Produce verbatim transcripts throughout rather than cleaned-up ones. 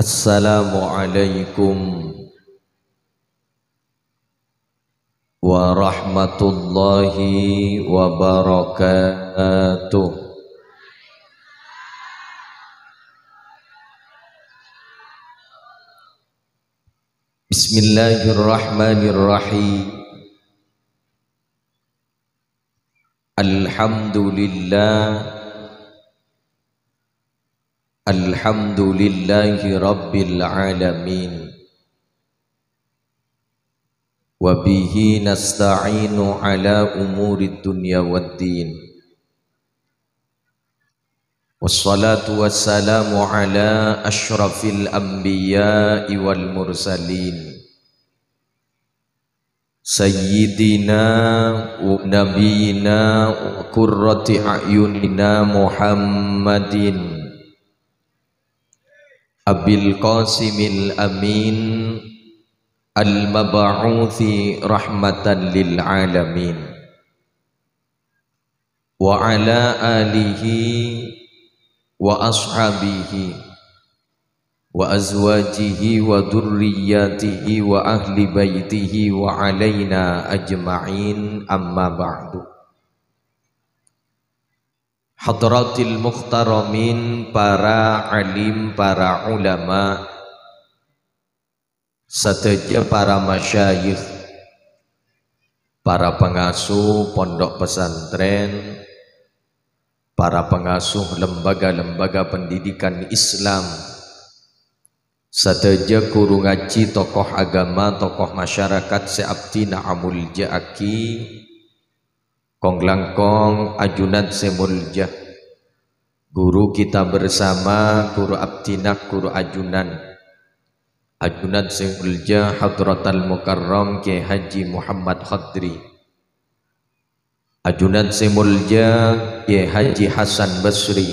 Assalamualaikum warahmatullahi wabarakatuh. Bismillahirrahmanirrahim. Alhamdulillah Alhamdulillahi Rabbil Alamin. Wabihi nasta'inu ala umuri dunya waddin. Wassalatu wassalamu ala ashrafil anbiya'i wal mursalin Sayyidina wa nabiyina wa qurrati a'yunina Muhammadin Abil Qasimil Amin Al-Mab'uthi rahmatan lil alamin wa ala alihi wa ashabihi wa azwajihi wa durriyatihi wa ahli baitihi wa alaina ajma'in, amma ba'du. Hadratil mukhtaramin, para alim, para ulama, serta para masyayikh, para pengasuh pondok pesantren, para pengasuh lembaga-lembaga pendidikan Islam, serta guru ngaji, tokoh agama, tokoh masyarakat seabdi na'amul ja'aki, kong langkong ajunan semuljah, guru kita bersama, guru abdinak, guru ajunan ajunan semuljah Hadratal Mukarram Kiai Haji Muhammad Khadri, ajunan semuljah Kiai Haji Hasan Basri,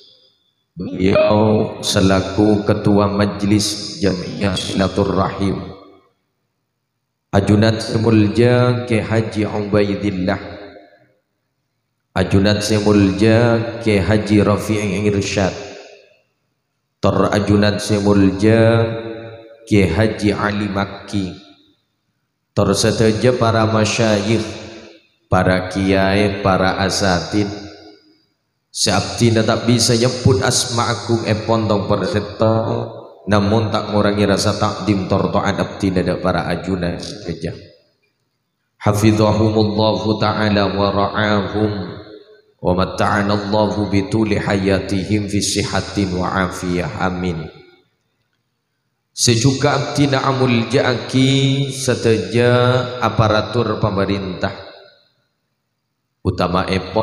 beliau selaku ketua majlis Jamiah Silaturrahim, ajunan semuljah Kiai Haji Ubaidillah, ajunan semulja Kiai Haji Rafi'i Irsyad, ter ajunan semulja Kiai Haji Ali Makki, ter seteja para masyayikh, para kiai, para asatid, seabdi tak bisa nyebut asma agung epon tong perserta, namun tak ngurangi rasa takdim torto'an abdi nada para ajunan saja. Hafizahumullahu ta'ala wa ra'ahum wa matta'ana Allahu bituli hayatihim fi sihatin wa afiyah, amin. Sejuga abdi na'amul ja'aki seteja aparatur pemerintah, utama epon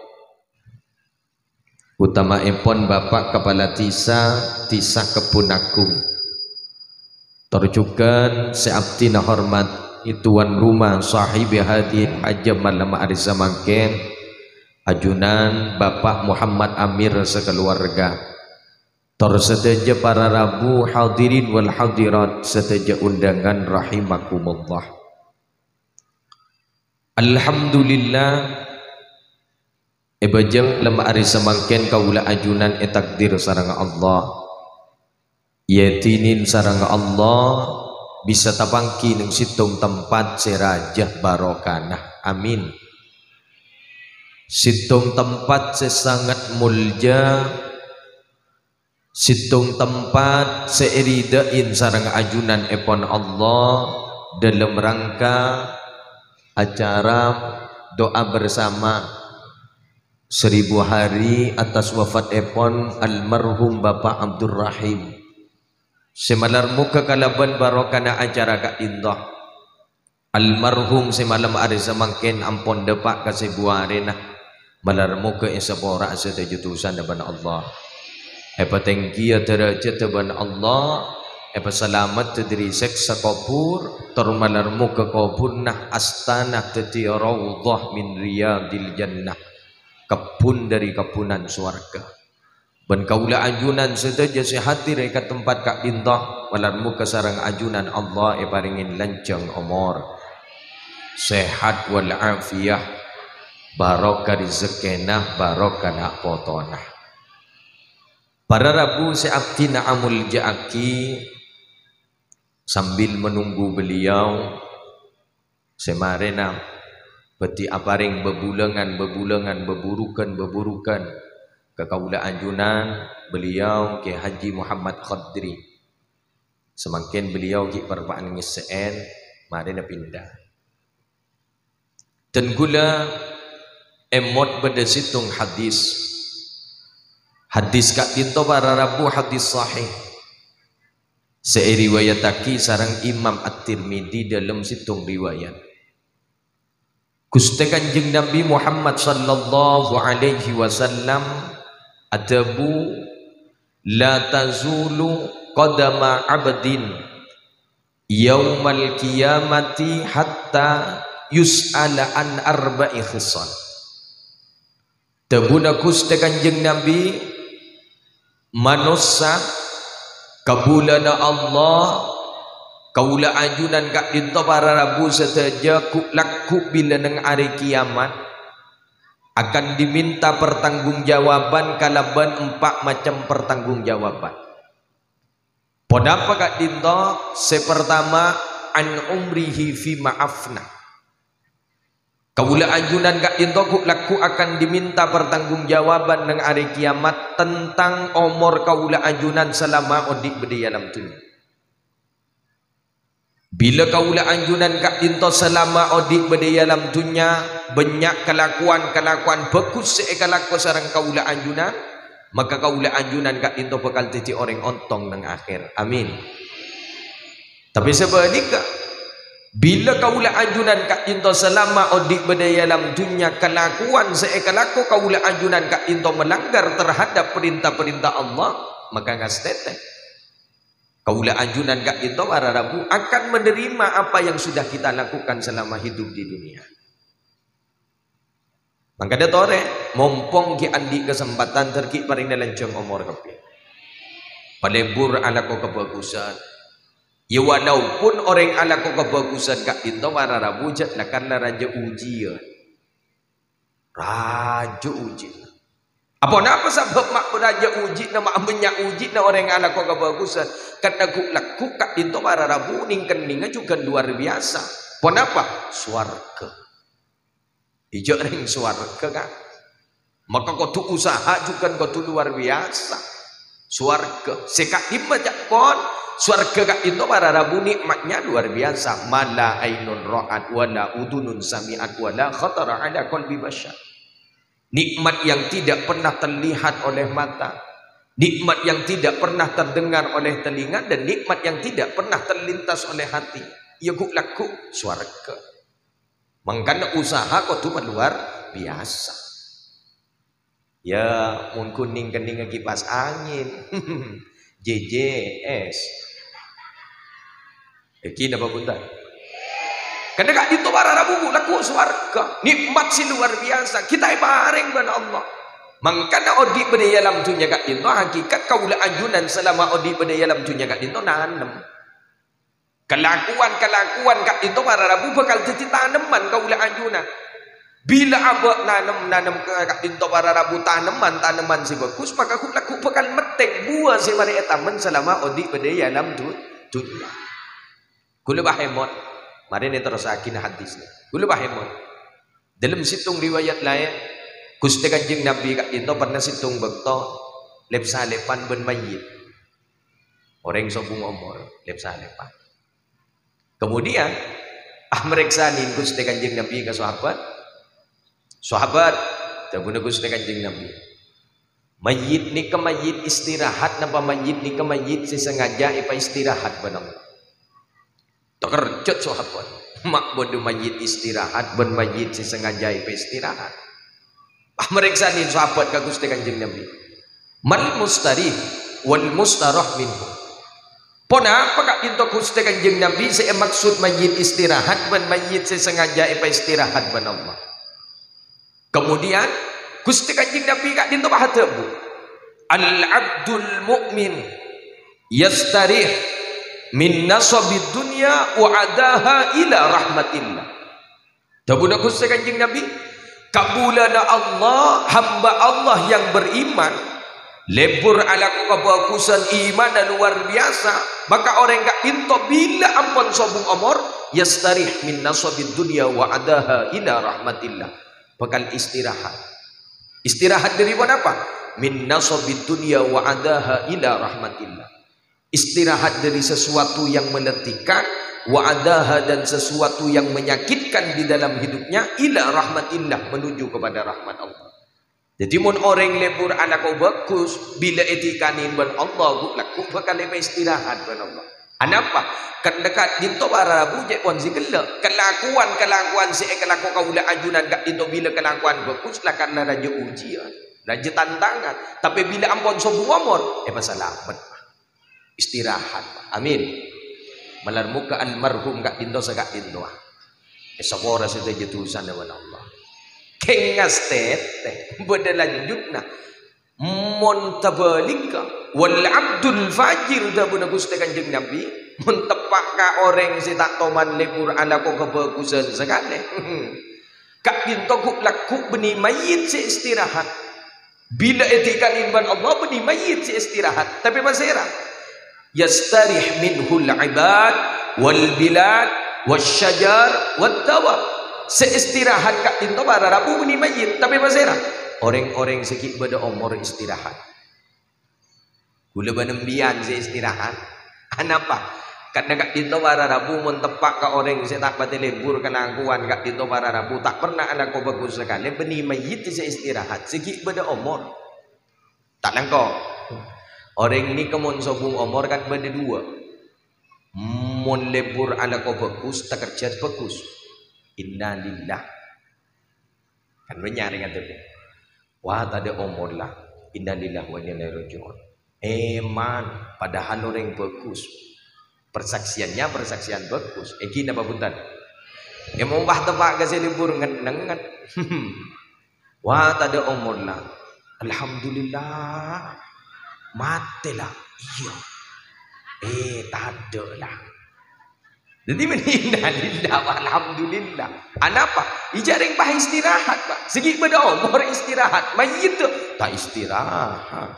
utama epon Bapak Kepala Tisa Tisa Kebun Agung, terjugan seabdi na hormat tuan rumah sahibi hadir aja malam hari samangken, ajunan Bapak Muhammad Amir sekeluarga, terseteja para rabu hadirin wal hadirat seteja undangan rahimakumullah. Alhamdulillah ebajang lama hari semangken kaula ajunan etakdir sarang Allah, yatinin sarang Allah bisa tapangki nung situng tempat serajah barokanah, amin. Situng tempat sesangat mulja, situng tempat seiridain sarang ajunan epon Allah dalam rangka acara doa bersama seribu hari atas wafat epon almarhum Bapak Abdul Rahim. Semalar muka kalaban barokana acara kak indah almarhum semalam hari semangken ampon depak kasih buarena malar muka isapora sedajutusan depan Allah. Epa tengkia derajat depan Allah, epa selamat terdiri seksa kubur, termalar muka kubur nah astana teti rawdah min riyadil jannah, kebun dari kebunan surga. Ben kaula ajunan sedaja sehadir ke tempat kak bintah malar muka sarang ajunan Allah e paringin lancang umur sehat wal afiyah, barokah rezekenah, barokah nak potonah. Para Rabu seabdi na'amul ja'aki sambil menunggu beliau semarena peti aparing bebulangan bebulangan beburukan beburukan ke kaula anjunan beliau ke Haji Muhammad Khadri. Semakin beliau ki perpaan ngiseen marena pindah. Dan gula emot pada situng hadis. Hadis kak dinto para Rabu hadis sahih. Seiriwayataki sarang Imam At-Tirmidzi dalam situng riwayat. Gusti Kanjeng Nabi Muhammad sallallahu alaihi wasallam adabu la tazulu qadama abdin yaumal qiyamati hatta yus'ala an arba'i khisal. Tabuna Gusti Kanjeng Nabi manusia kabulana Allah kaula ajunan kak dinto para Rabu setaja ku laku bila neng hari kiamat akan diminta pertanggungjawaban kalaban empat macam pertanggungjawaban. Podapa kak dinto sepertama an umrihi fi ma'afna. Kaula anjunan kak dinto ku laku akan diminta pertanggungjawaban neng hari kiamat tentang umur kaula anjunan selama odik bedi dalam dunia. Bila kaula anjunan kak dinto selama odik bedi dalam dunia banyak kelakuan-kelakuan bagus seekalaku sarang kaula anjunan, maka kaula anjunan kak dinto bakal jadi orang ontong neng akhir. Amin. Tapi sebaliknya bila kaula anjunan kak dinto selama odik berdaya dalam dunia kelakuan seekalaku kaula anjunan kak dinto melanggar terhadap perintah-perintah Allah, maka ngasteteh kaula anjunan kak dinto para Rabu akan menerima apa yang sudah kita lakukan selama hidup di dunia. Maka dia tore mompong ki andi kesempatan terki paring dalam jeng umur kepi palebur ala ko kebagusan. Ya walaupun orang ala ko kebagusan kak dinto para Rabu jat lah karena raja uji ya. Raja uji. Apa napa sebab mak raja uji nama menyak uji na orang ala ko kebagusan. Karena ku laku kak dinto para Rabu ning keninga juga luar biasa. Apa napa? Swarga. Ijo ring swarga kan. Maka kau tu usaha juga kau tu luar biasa. Swarga. Sekak dimajak pon. Swarga kak dinto para Rabu nikmatnya luar biasa. Mala ainun ra'at wala udunun sami'at wala khatara ala qalbi bashar. Nikmat yang tidak pernah terlihat oleh mata, nikmat yang tidak pernah terdengar oleh telinga, dan nikmat yang tidak pernah terlintas oleh hati. Ya ku laku swarga. Mangkana usaha kau tu luar biasa. Ya mun kuning kening kipas angin. J J S. Eki napa punten? Karena kak dinto para Rabu laku swarga. Nikmat si luar biasa. Kita bareng ban Allah. Mangkana odi pada dalam dunia kak dinto hakikat kaula anjunan selama odi pada dalam dunia kak dinto nanem. Kelakuan-kelakuan kak dinto para Rabu bakal jadi tanaman kaula anjunan. Bila abak nanam-nanam kak dinto para Rabu tanaman tanaman si bagus, maka aku laku bakal metek buah si mari etaman selama odi pada dalam dunia. Kula bahemot, mari ni terus akin hadis ni. Kula bahemot. Dalam situng riwayat lain, Gusti Kanjeng Nabi kak dinto pernah situng bekto lep salepan ben mayit. Orang sobung umur lep salepan. Kemudian ah mereksanin Gusti Kanjeng Nabi ke sahabat. Sahabat, tabuna Gusti Kanjeng Nabi. Mayit ni ke mayit istirahat napa mayit ni ke mayit sesengaja ipa istirahat benang. Terkejut sahabat. Mak bodoh mayit istirahat ben mayit sesengaja ipa istirahat. Ah mereksanin sahabat ka Gusti Kanjeng Nabi. Mal mustarih wal mustarah minhu. Pona apa kak dinto Gusti Kanjeng Nabi saya maksud mayit istirahat ben mayit sesengaja ipa istirahat ben Allah. Kemudian Gusti Kanjeng Nabi kak dinto bahatabu. Al abdul mu'min yastarih min nasabid dunya wa adaha ila rahmatillah. Tabuna Gusti Kanjeng Nabi kabulana Allah hamba Allah yang beriman lebur ala kebagusan iman dan luar biasa. Maka orang gak pinto bila ampun sobung umur yastarih min nasabid dunya wa adaha ila rahmatillah, bakal istirahat. Istirahat dari apa? Min nasabid dunya wa adaha ila rahmatillah. Istirahat dari sesuatu yang menetikan, wa adaha dan sesuatu yang menyakitkan di dalam hidupnya, ila rahmatillah menuju kepada rahmat Allah. Jadi mun orang lebur anak kau bagus bila etikanin ban Allah ku laku bakal lepas istirahat ban Allah. Anapa? Kan dekat dinto para rabu je pon si gelak. Kelakuan kelakuan si kelaku kau ula ajunan gak dinto bila kelakuan bagus lah karena raja ujian, raja tantangan. Tapi bila ampun sobu amor, eh pasalamat. Istirahat. Amin. Malar muka almarhum gak dinto sagak dinto. Eh sabora sudah jatusan dengan Allah. Kengas tete berlanjutna montabalika wal abdul fajir dah pun Gusti Kanjeng Nabi mentepak ka orang si tak toman lebur ala ko kebagusan sekali. Kak dinto ku laku beni mayit si istirahat. Bila etikan inban Allah beni mayit si istirahat. Tapi masira yastarih minhul ibad wal bilad wasyajar wad dawab. Seistirahat kak tinto para rabu beni mayit. Tapi masira orang-orang sikit beda umur istirahat. Gula benembian si istirahat. Kenapa? Karena kak tinto para rabu mentepak ke orang si tak pati lebur kenangkuan kak tinto para rabu tak pernah anak kau bagus sekali beni mayit si istirahat. Sikit beda umur. Tak langkau. Orang ni kemun sobung umur kan beda dua. Mun lebur anak kau bagus tak kerja bagus. Inna lillah. Kan benar dengan tu. Wah tak ada umur lah. Inna lillah wa inna ilaihi raji'un. Eman padahal orang bagus. Persaksiannya persaksian bagus. Eki napa punten? Ya mau bah tepak ke libur ngenenget. Wah tak ada umur lah. Alhamdulillah. Matilah. Iya. Eh tak ada lah. Jadi menindah lillah alhamdulillah. Anapa? Ijaring bah istirahat pak. Segi beda umur istirahat. Mayit tu tak istirahat.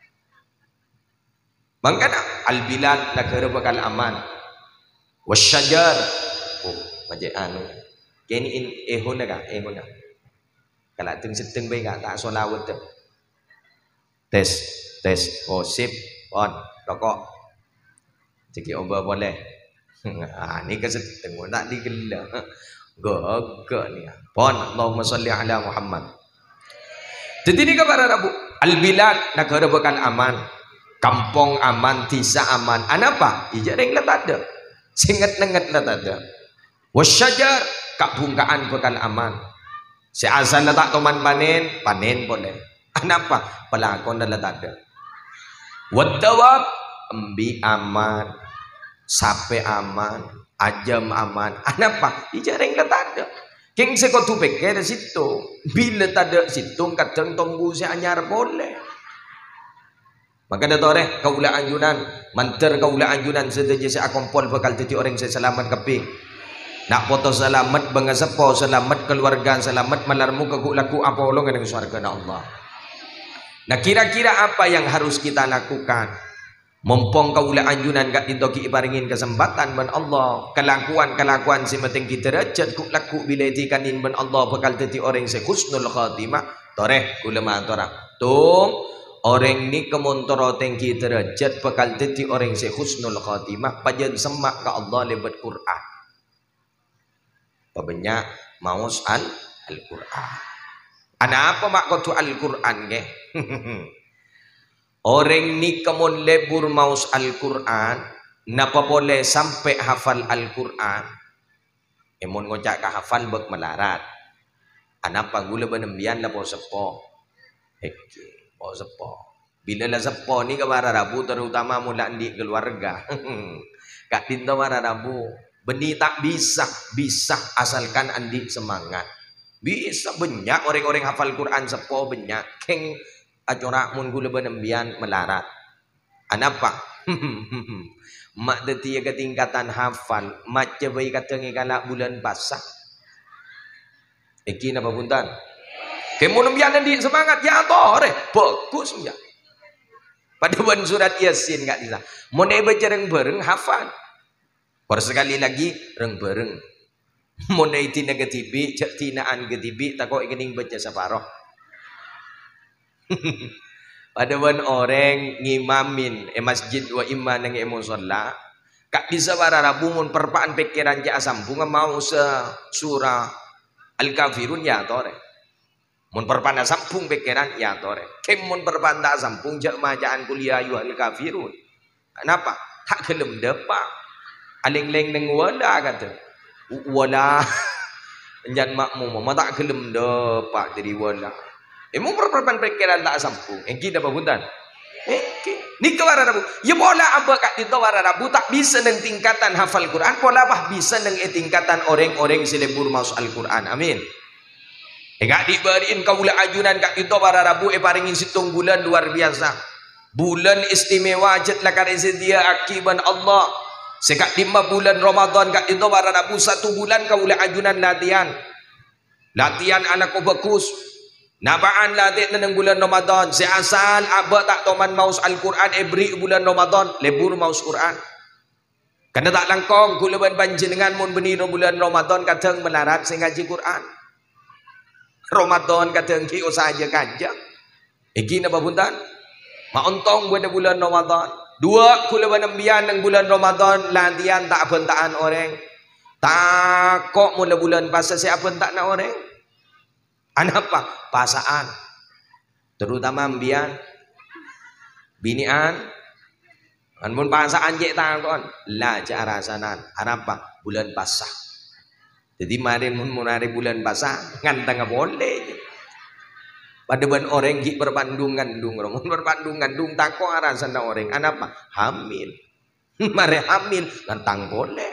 Mangkana al bilad nak bakal aman. Wasyajar. Oh, macam anu. Kini in ehon dah, ehon dah. Kalau teng seteng baik tak solawat tu. Tes, tes. Oh sip, on, rokok. Jadi obat boleh. Ah ni keseteng nak digelar. Gagak ni. Pon Allahumma salli ala Muhammad. Jadi ni kepada Rabu al-bilad negara bakal aman. Kampung aman, desa aman. Anapa? Ijaring lah tak ada. Singet-nenget lah tak ada. Wasyajar kabungkaan bakal aman. Si asal lah tak toman panen, panen boleh. Anapa? Pelakon dah lah tak ada. Wadawab embi aman. Sape aman, ajam aman. Anapa? Ijaring lah tak ada. King seko tu peke dari situ. Bila tak ada situ, kadang tunggu si anyar boleh. Maka dah tahu deh, kaulah anjunan, manter kaulah anjunan sedaja si akompol bakal jadi orang saya selamat keping. Nak foto selamat bangga sepo, selamat keluarga, selamat malarmu keguk laku apa olong dengan surga Allah. Nah kira-kira apa yang harus kita lakukan? Mumpung kaulah anjunan gak ditoki ibaringin kesempatan ban Allah, kelakuan-kelakuan si penting kita derajat ku laku bila dikanin ban Allah bakal jadi orang se husnul khatimah. Toreh ulama tora. Tung orang ni kemontoro tinggi derajat bakal jadi orang se husnul khatimah pajan semak ke Allah lebat Quran. Pabanyak maus al Al-Quran. Ana apa mak kau tu Al-Quran ke? Orang ni kemun lebur maus Al-Quran, napa boleh sampai hafal Al-Quran? Emun ngocak ka hafal bek melarat. Anapa gula benembian lah po sepo. Eke, po sepo. Bila lah sepo ni ke Rabu terutama mula di keluarga. Kak tinta Rabu, beni tak bisa, bisa asalkan andi semangat. Bisa banyak orang-orang hafal Quran sepo banyak. Keng acorak mun gula benembian melarat. Anapa? Mak detia ketingkatan hafal, mak cebai kata ngikala bulan pasah. Eki napa puntan? Kemun nembian di semangat ya tore, bagus ya. Pada bulan surat Yasin kat disa. Mun ai baca reng-bereng hafal. Por sekali lagi reng-bereng. Mun ai tina ketibi, cak tinaan ketibi takok kening baca saparoh. Pada bulan orang ngimamin e masjid wa imma nang e musalla. Kak bisa bara rabu mun perpaan pikiran ja sambung mau se surah Al-Kafirun ya tore. Mun perpana sampung pikiran ya tore. Kem mun perpanda sampung jak majaan kuliah yu Al-Kafirun. Kenapa? Tak gelem depa. Aling-ling neng wala kata. Wala. Enjan makmum mama tak gelem depa jadi wala. Emu perpan pikiran tak sampung. Engki dapat buntan. Engki. Ni ke wara rabu. Ya bola apa kat itu wara rabu tak bisa neng tingkatan hafal Quran. Bola bah bisa neng tingkatan orang-orang selebur masuk Al-Quran. Amin. Enggak diberiin kaula ajunan kat itu wara rabu e paringin situng bulan luar biasa. Bulan istimewa jet lakar dia akiban Allah. Sekat lima bulan Ramadan kat itu wara rabu satu bulan kaula ajunan latihan. Latihan anak ko bagus. Nabaan latihan nang bulan Ramadan. Seasal aba tak toman maus Al-Quran every bulan Ramadan lebur maus Quran. Karena tak langkong kula ban panjenengan mun benino bulan Ramadan kadang melarat sing ngaji Quran. Ramadan kadang ki usaha kanja. Iki napa punten? Maontong buat bulan Ramadan. Dua kula banembian nang bulan Ramadan latihan tak bentaan orang. Takok mula bulan puasa siapa tak nak orang? Anapa? Pasaan. Terutama ambian binian. Anmun pasaan je takon. La cara sanan. Anapa? Bulan puasa. Jadi mari mun munari bulan puasa ngantang boleh. Pada ban orang gi berbandung ngandung, mun berbandung ngandung tako arasan orang. Anapa? Hamil. Mari hamil ngantang boleh.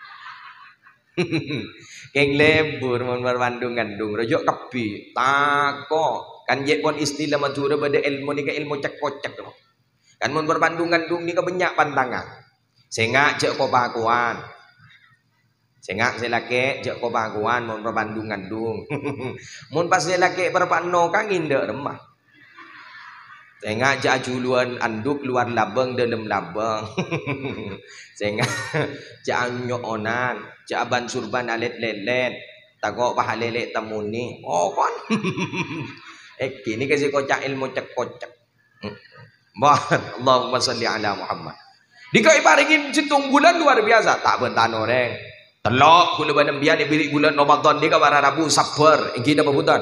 Keng lebur mun berbandung ngandung rojok kepi tako. Kan je pon istilah madura pada ilmu ni ke ilmu cek-kocek tu. Kan mun berbandung ngandung ni ke banyak pantangan. Sehingga je ko pakuan. Sengak selake jak ko baguan mun berbandung ngandung. Mun pas selake berpano kang indak remah. Sengak jak juluan anduk luar labang dalam labang. Sengak jak nyokonan, jak ban surban alet lelet. Takok pahalele temuni. Oh kon. Eh kini kasi kocak ilmu cek kocak. Bah Allahumma salli ala Muhammad. Dikai paringin situng bulan luar biasa tak bentan orang. Telok kula banembian di bilik bulan Ramadan ni ka wara rabu sabar engki napa punten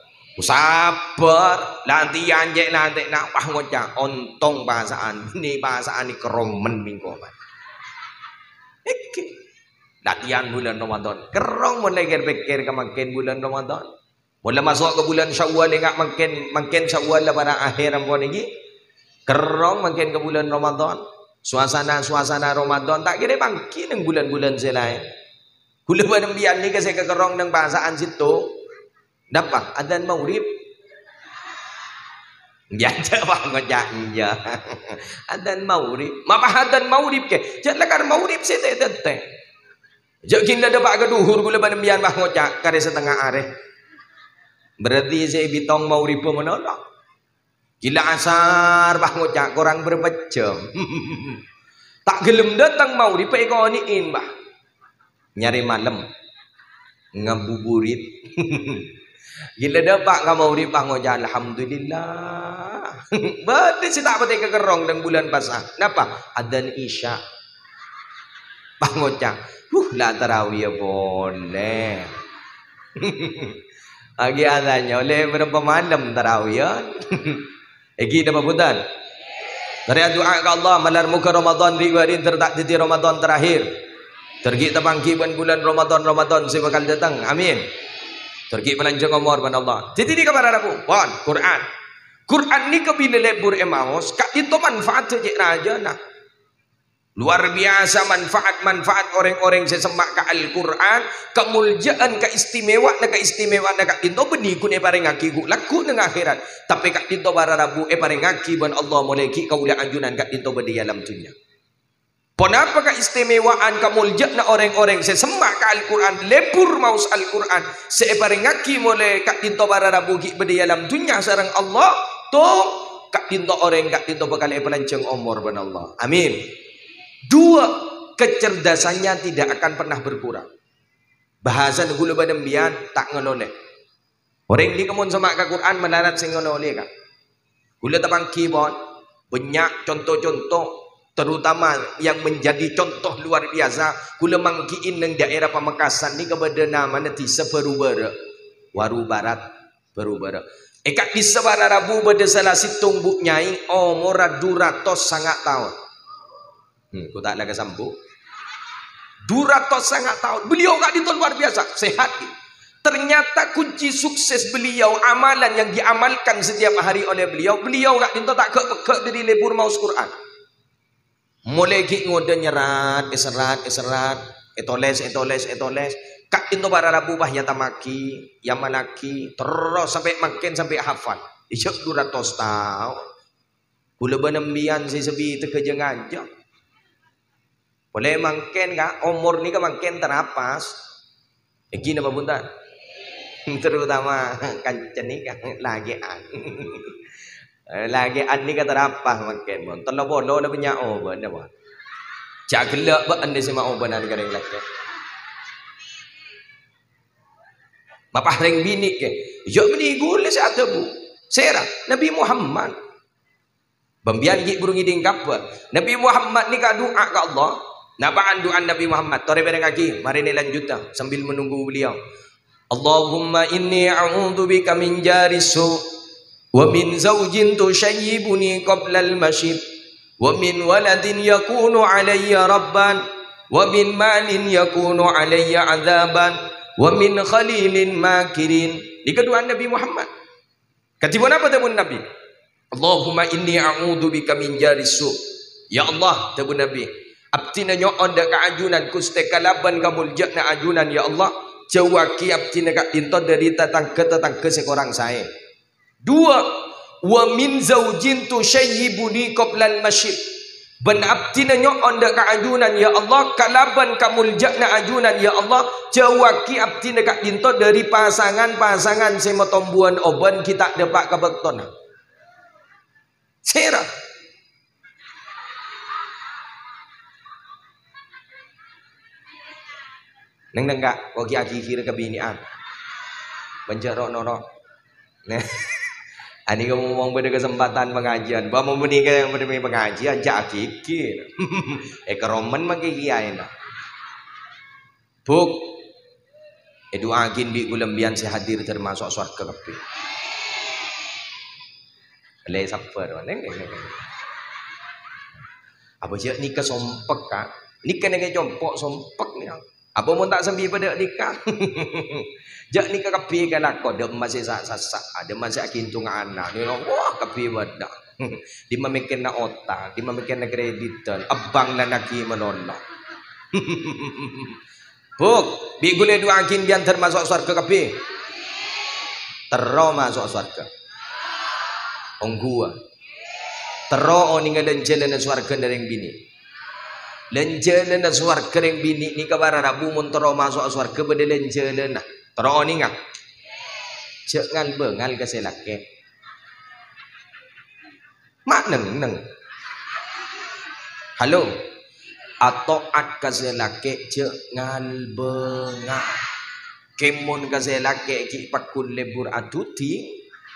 sabar lantian je nanti nak pah ngocak ontong bahasaan ni bahasaan ni keromen mingko man iki latihan bulan Ramadan kerong mun lagi pikir ka makin bulan Ramadan mula masuk ke bulan Syawal engak makin makin Syawal la pada akhir ampun iki kerong makin ke bulan Ramadan suasana-suasana Ramadan tak kira bangki nang bulan-bulan selain. Kula banembian ni kasi kekerong ng bahasaan situ. Dapat adan maurib. Diyan pa ngojak niya. Adan maurib. Mapa adan maurib ke. Jat lakar maurib si te te. Jat kinda dapat kaduhur kula banembian mah ngojak kare setengah are. Berarti si bitong maurib po menolong. Gila asar bah ngojak kurang berapa jam. Tak gelem datang maurib pe ikoniin bah. Nyari malam ngabuburit. Gila dapat ka maurib ngojak alhamdulillah. Berarti si tak pati kekerong ng bulan puasa. Napa? Adan isya. Pangocak. Huh, la tarawih boleh. Agi adanya oleh berapa malam tarawih. Egi dapat punten. Dari doa ke Allah malar muka Ramadan riwarin tertak di Ramadan terakhir. Tergi tabangki bulan Ramadan Ramadan si bakal datang. Amin. Tergi melanjang umur ban Allah. Jadi di kabar aku, wan Quran. Quran ni kabila lebur emaus, kak itu manfaat je raja nak. Luar biasa manfaat-manfaat orang-orang sesemak ke Al-Quran, kemuliaan, keistimewaan, keistimewaan kak itu benih kun e paring aki ku laku nang akhirat. Tapi kak itu bara rabu e paring aki ban Allah mulai ki kaula anjunan kak itu bedi alam dunia. Kenapa keistimewaan kemuliaan orang-orang sesemak ke Al-Quran lebur maus Al-Quran separing ngaki mulai kak tinto bara rabu ki bedi alam dunia sarang Allah tu kak tinto orang kak tinto bakal pelancong umur ben Allah. Amin. Dua, kecerdasannya tidak akan pernah berkurang. Bahasa gula badembian tak ngeloleh. Orang ni kemun sama ke Quran menarat sing ngeloleh kak. Gula tabang keyboard banyak contoh-contoh, terutama yang menjadi contoh luar biasa. Gula mangkiin nang daerah Pamekasan ni kepada nama nanti seperubara waru barat perubara. Ekat di sebara Rabu pada salah situng buk nyai umur duratos sangat tahun. Hmm, ku tak ada kesambung. Duratos sangat tahun. Beliau kak itu luar biasa sehat. Ternyata kunci sukses beliau, amalan yang diamalkan setiap hari oleh beliau, beliau kak itu tak kek-kek dari lebur maus Quran. Mulai ki ngode nyerat, eserat, eserat, etoles, etoles, etoles. Kak itu para Rabu bah ya tamaki, yamanaki, terus sampai makin sampai hafal. Isyak duratos tahun. Gula benembian si sebi terkejengan aja. Boleh makin kak, umur ni ke makin terapas. Iki nama buntan. Terutama kancan ni kan lagian. Lagian ni kata terapas makin. Tolong bodoh dah punya oban dah bah. Cak gelak bah anda sema oban ada kering lagi. Bapak ring bini ke. Jok bini gula satu bu. Serah Nabi Muhammad. Bambian gig burung iding kapal. Nabi Muhammad ni ka doa ke Allah. Nabaan doa Nabi Muhammad. Tore bareng kaki. Mari ni lanjut dah sambil menunggu beliau. Allahumma inni a'udzu bika min jari su wa min zawjin tushayyibuni qabla al-mashib wa min waladin yakunu alayya rabban wa min malin yakunu alayya adzaban wa min khalilin makirin. Di kedua Nabi Muhammad. Katiban apa tabun Nabi? Allahumma inni a'udzu bika min jari su. Ya Allah tabun Nabi. Abtina nyoon dak ajunan kuste kalaban kamul jakna ajunan ya Allah jawaki abtina kak dinto dari tatangke tatangke sekorang saya. Dua, wa min zaujin tushayyibuni qabla al-mashib. Ben abtina nyoon dak ajunan ya Allah kalaban kamul jakna ajunan ya Allah jawaki abtina kak dinto dari pasangan-pasangan semotombuan oban kita depak kabektona. Serah neng neng kak, kau kiai kira kebinian, penjara noro. Nah, ani kamu ngomong pada kesempatan pengajian, bawa mau menikah yang pada pengajian, jak kikir, eh keromen makai kiai nak. Buk, edu agin di gulembian sehadir termasuk surga kepi. Leh sabar, neng neng neng. Apa sih nikah sompek kak? Nikah neng jompok sompek ni. Apa mau tak sambil pada nikah? Jak nikah kapi kan aku, dia masih sak-sak, ada masih akintung anak. Ni wah kapi badak. Di memikin na otak, di memikin na kreditan, abang na naki menolak. Buk, bi gule dua akin biar termasuk surga kapi. Terro masuk surga. Onggua. Terro ninggalin jalan surga dari bini. Lenjalan dan suar kering bini ni kabar Rabu montoro masuk suarga pada lenjalan nah tero ni ngak cek ngal bengal ke selake mak neng neng halo atau at ke selake cek ngal bengal kemun ke selake ki pakun lebur atuti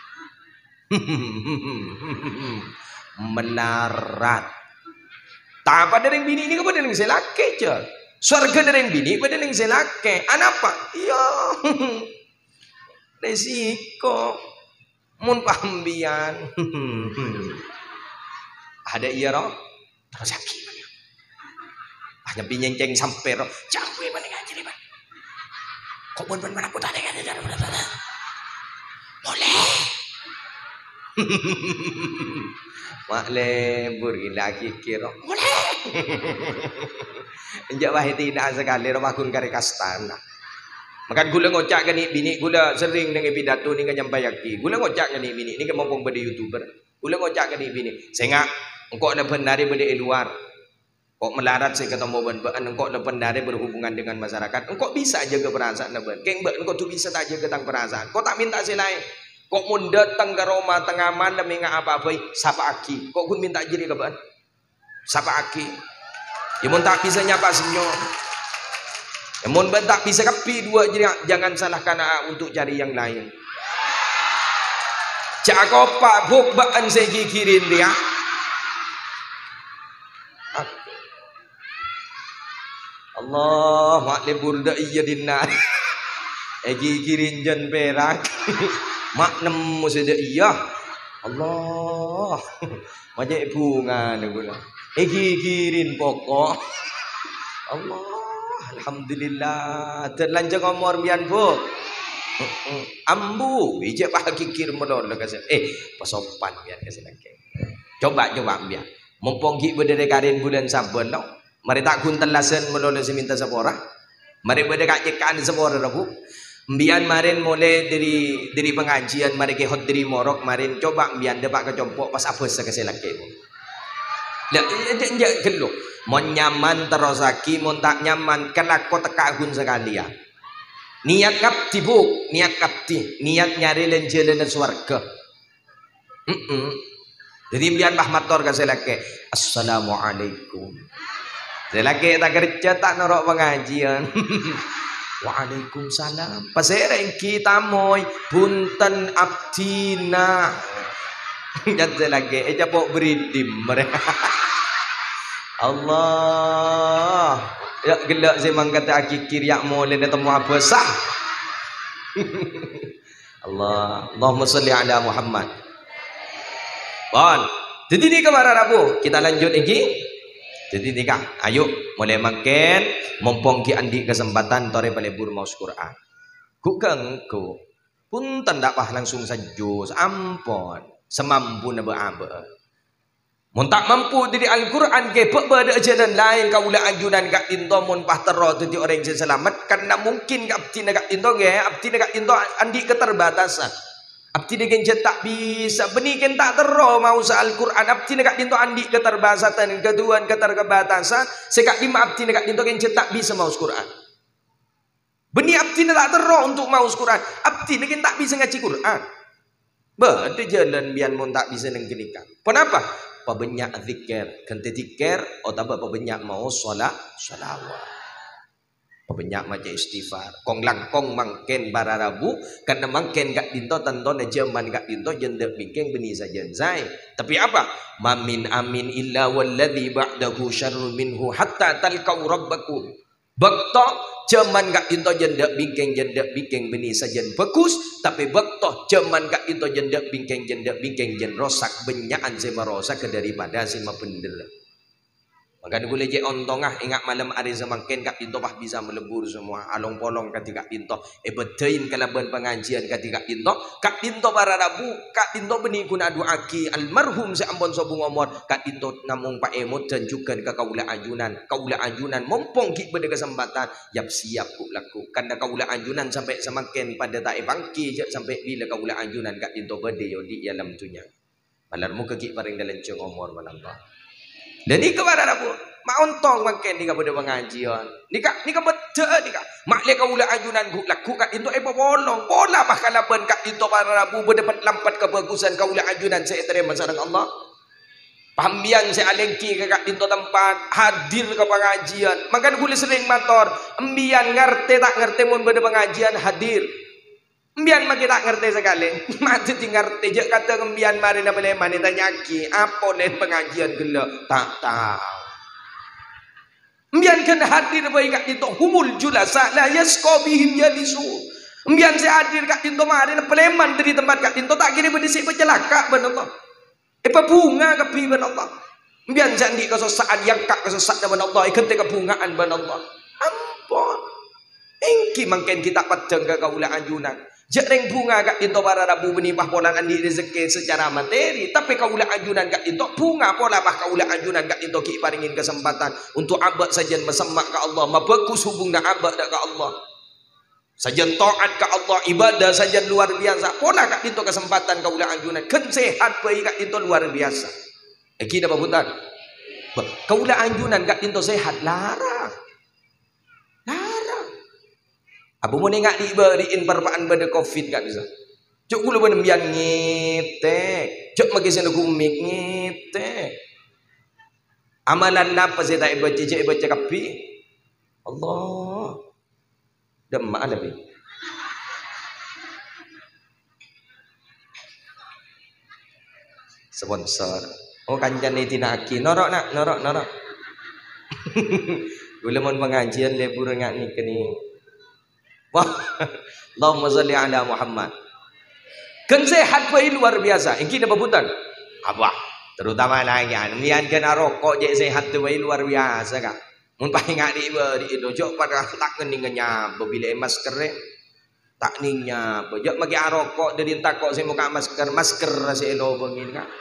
melarat. Tak pada yang bini ni kepada yang selake je. Surga dari yang bini pada yang selake. Anapa? Ya. Resiko. Mun pambian. Ada iya roh. Terus sakit. Hanya pinyenceng sampai roh. Jauh mana ngaji ni. Kok pun pun mana pun tak ada. Boleh. Mak lebur gila kikir. Boleh. Enjak wahai tidak sekali romakun kari kastana. Makan gula ngocak kan bini gula sering dengan pidato ni kan nyampai yaki. Gula ngocak kan bini ni kan maupun pada YouTuber. Gula ngocak kan bini. Sehingga engkau ada pendari pada luar. Kok melarat saya ketemu ben-ben engkau ada pendari berhubungan dengan masyarakat. Engkau bisa jaga perasaan ben. Keng ben engkau tu bisa tak jaga tang perasaan. Kau tak minta silai. Kok mun datang ke rumah tengah malam ingat apa-apa, sapa aki. Kok kun minta jadi kapan? Sapa aki. Ya mun tak bisa nyapa senyum. Ya mun tak bisa kapi dua jadi jangan salahkan untuk cari yang lain. Cak kopak buk baan saya gigirin dia. Allah mak lebur dak iya dinar. Eh gigirin jan perak. Mak nemu sudah iya. Allah. Macam bunga ni gula. Eh gigirin pokok. Allah. Alhamdulillah. Terlanjang umur bian bu. Ambu, ije pak kikir melon kasih. Eh, pasopan biar kasih lagi. Coba coba biar. Mumpung ki berdiri karin bulan saban tau. Mari tak kuntal lasen melon si minta sepora. Mari berdiri kak cekan sepora rabu. Biar marin mulai dari dari pengajian mari ke hot dari morok marin coba biar depak kecompok pas apa sekasih lagi bu. Lah dia dia gelo. Mon nyaman terus lagi, mon tak nyaman kelak kau tekagun sekali ya. Niat kapti bu, niat kapti, niat nyari lenjelan swarga. Mm -mm. Jadi biar bah mator ke selake. Assalamualaikum. Selake tak kerja tak norok pengajian. Waalaikumsalam. Paseren kita moy punten abdina. Dan selake eja pok beridim mereka. Allah. Ya gelak saya mangkata akikir yak mulai temu apa sah. Allah, Allahumma salli ala Muhammad. Bon, jadi ni kemana Rabu? Kita lanjut lagi. Jadi ni kah? Ayo mulai makan. Mumpung ki andi kesempatan tore palebur maus Quran. Ku kengku. Pun tanda pah langsung sajus. Ampun. Semampu na beraba. Mun tak mampu dari Al-Quran ke pada jalan lain kaulah ajunan kak tinto mun pah tero tu orang yang selamat karena mungkin kak abdi nak tinto ge abdi nak tinto andi keterbatasan abdi dengan tak bisa benikan tak tero mau sa Al-Quran abdi nak tinto andi keterbatasan keduan keterbatasan sekak lima abdi nak tinto gen tak bisa mau Quran beni abdi nak tak tero untuk mau Quran abdi nak tak bisa ngaji Quran bah ada jalan biar mun tak bisa nang kenikah kenapa pabanyak zikir, kente zikir, atau apa pabanyak mau solat, solawat. Pabanyak macam istighfar. Kong langkong mangken bararabu, karena mangken gak dinto tanto na jaman gak dinto jendek bingkeng beni saja zai. Tapi apa? Mamin amin illa walladhi ba'dahu syarrun minhu hatta talqau rabbakum. Bakto jaman gak dinto jendek bingkeng jendek bingkeng beni saja bagus, tapi bakto jaman gak dinto jendek bingkeng jendek bingkeng jen rosak benyaan sema rosak daripada sema pendel. Maka boleh je ontongah ingat malam hari semakin gak dinto bah bisa melebur semua along polong kati gak dinto e betein kalaban pengajian kati gak dinto kak dinto para rabu kak dinto beni guna doaki almarhum se ampun sobung omor kak dinto namung pak emot dan juga ke kaula ajunan kaula ajunan mumpung ki beda kesempatan yap siap ku laku karena kaula ajunan sampai semakin pada tak bangki sampai bila kaula ajunan kak dinto bede yo di dalam tunya malarmu kaki paring dalam ceng omor malam ta. Dan ni kepada apa? Mak ontong makan ni kepada pengajian. Ni kak ni kebetul ni kak. Mak le kaula ajunan guk laku kat itu eh bolong. Bola bah kalaban kat itu para rabu berdapat lampat kebagusan kaula ajunan saya terima sareng Allah. Pambian saya alengki ke kat itu tempat hadir ke pengajian. Maka boleh sering motor. Embian ngerti tak ngerti mun pada pengajian hadir. Embian maki tak ngerti sekali. Mati tinggal ngerti je kata embian mari na boleh mani tanyaki apa nen pengajian gelak tak tahu. Embian kena hadir bayi kat itu humul julasa la yasqa bihim yalisu. Embian saya hadir kat itu mari na peleman dari tempat kat itu tak kira berdisi bercelaka ben Allah. Apa bunga ke pi ben Allah. Embian jandi kesesaan yang kak kesesat ben Allah ikut kebungaan ben Allah. Ampun. Engki mangken kita padang ke kaula ajunan. Jareng bunga kat itu para rabu benibah pola andi rezeki secara materi. Tapi kaula ajunan kat itu bunga pola bah kaula ajunan kat itu ki paringin kesempatan untuk abad sajen mesemak ke Allah. Mabagus hubung dak abad dak ke Allah. Sajen taat ke Allah ibadah sajen luar biasa. Pola kat itu kesempatan kaula ajunan. Ken sehat bayi kat itu luar biasa. Eh kita babutan. Kaula ajunan kat itu sehat larang. Larang. Abu mau nengak diberiin perpaan pada covid gak bisa. Cuk kula benembian ngite. Cuk magi sene gumik ngite. Amalan napa saya tak baca cek baca kapi. Allah. Demak nabi. Sponsor. Oh kancan ni tinaki. Norok nak, norok, norok. Gula mon pengajian lebur ngak ni keni. Wah. Allahumma salli ala Muhammad. Kan sehat bayi luar biasa. Ini apa butan? Apa? Terutama nanya. Nian kena rokok je sehat tu bayi luar biasa kak. Mun paling ngak di beri itu. Jok pada tak kening nyapa bila masker eh. Tak ning nyapa. Jok magi rokok dari takok saya muka masker. Masker rasa elo bengin kak.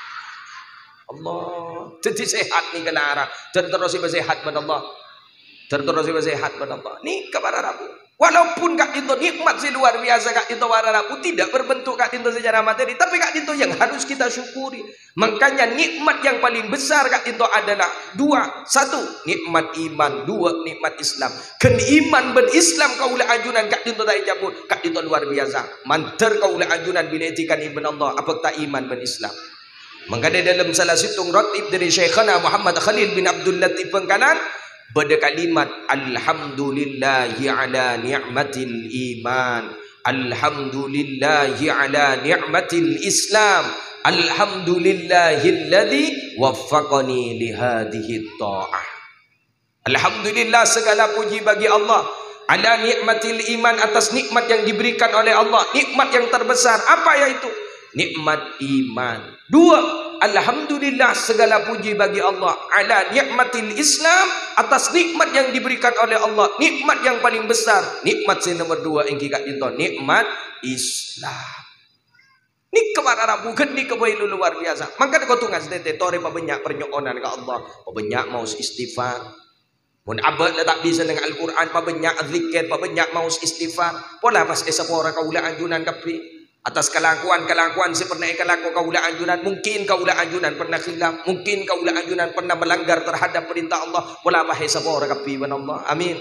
Allah. Jadi sehat ni kena arah. Terus sehat pada Allah. Terus sehat pada Allah. Ni kepada Rabu. Walaupun kak itu nikmat sih luar biasa kak itu wararapu tidak berbentuk kak itu secara materi, tapi kak itu yang harus kita syukuri. Makanya nikmat yang paling besar kak itu adalah dua, satu nikmat iman, dua nikmat Islam. Ken iman ben Islam kaula ajunan kak itu tak cabut, kak itu luar biasa. Manter kaula ajunan bila etikan ibn Allah, apa tak iman ben Islam. Makanya dalam salah situng ratib dari Syekhana Muhammad Khalil bin Abdul Latif Pengkanan pada kalimat alhamdulillahi ala ni'matil iman, alhamdulillahi ala ni'matil Islam, alhamdulillahilladzi waffaqani li hadhihi ta'ah. Alhamdulillah segala puji bagi Allah ala ni'matil iman atas nikmat yang diberikan oleh Allah, nikmat yang terbesar. Apa ya itu? Nikmat iman. Dua, alhamdulillah segala puji bagi Allah ala nikmatil Islam atas nikmat yang diberikan oleh Allah, nikmat yang paling besar. Nikmat yang nomor dua yang kita itu nikmat Islam. Ni kepada bukan ni kebaik luar biasa. Maka kau tunggu sedete tore banyak pernyokonan ke Allah, banyak mau istighfar. Mun abad la tak bisa dengan Al-Quran, banyak zikir, banyak mau istighfar. Pola pas esa pora kaula anjunan kapi. Atas kelakuan-kelakuan si pernah kelaku kaula anjunan, mungkin kaula anjunan pernah khilaf, mungkin kaula anjunan pernah melanggar terhadap perintah Allah. Wala bahe sabora kapi ban Allah. Amin.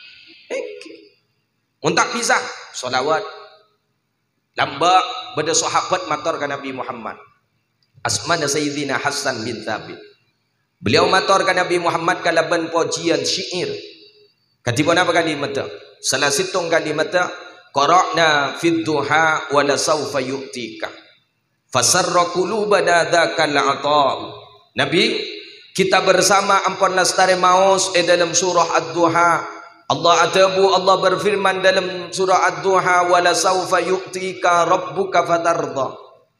Untuk bisa solawat lamba pada sahabat mator ke Nabi Muhammad. Asmana Sayyidina Hasan bin Thabit. Beliau mator ke Nabi Muhammad kalaban pujian syair. Katiba apa kalimat? Salah situng kalimat qara'na fid duha wa la sawfa yu'tika fasarra qulubana dzakal ata. Nabi, kita bersama ampun lestari maus eh dalam surah ad-duha. Allah atabu Allah berfirman dalam surah ad-duha wa la sawfa yu'tika rabbuka fatarda.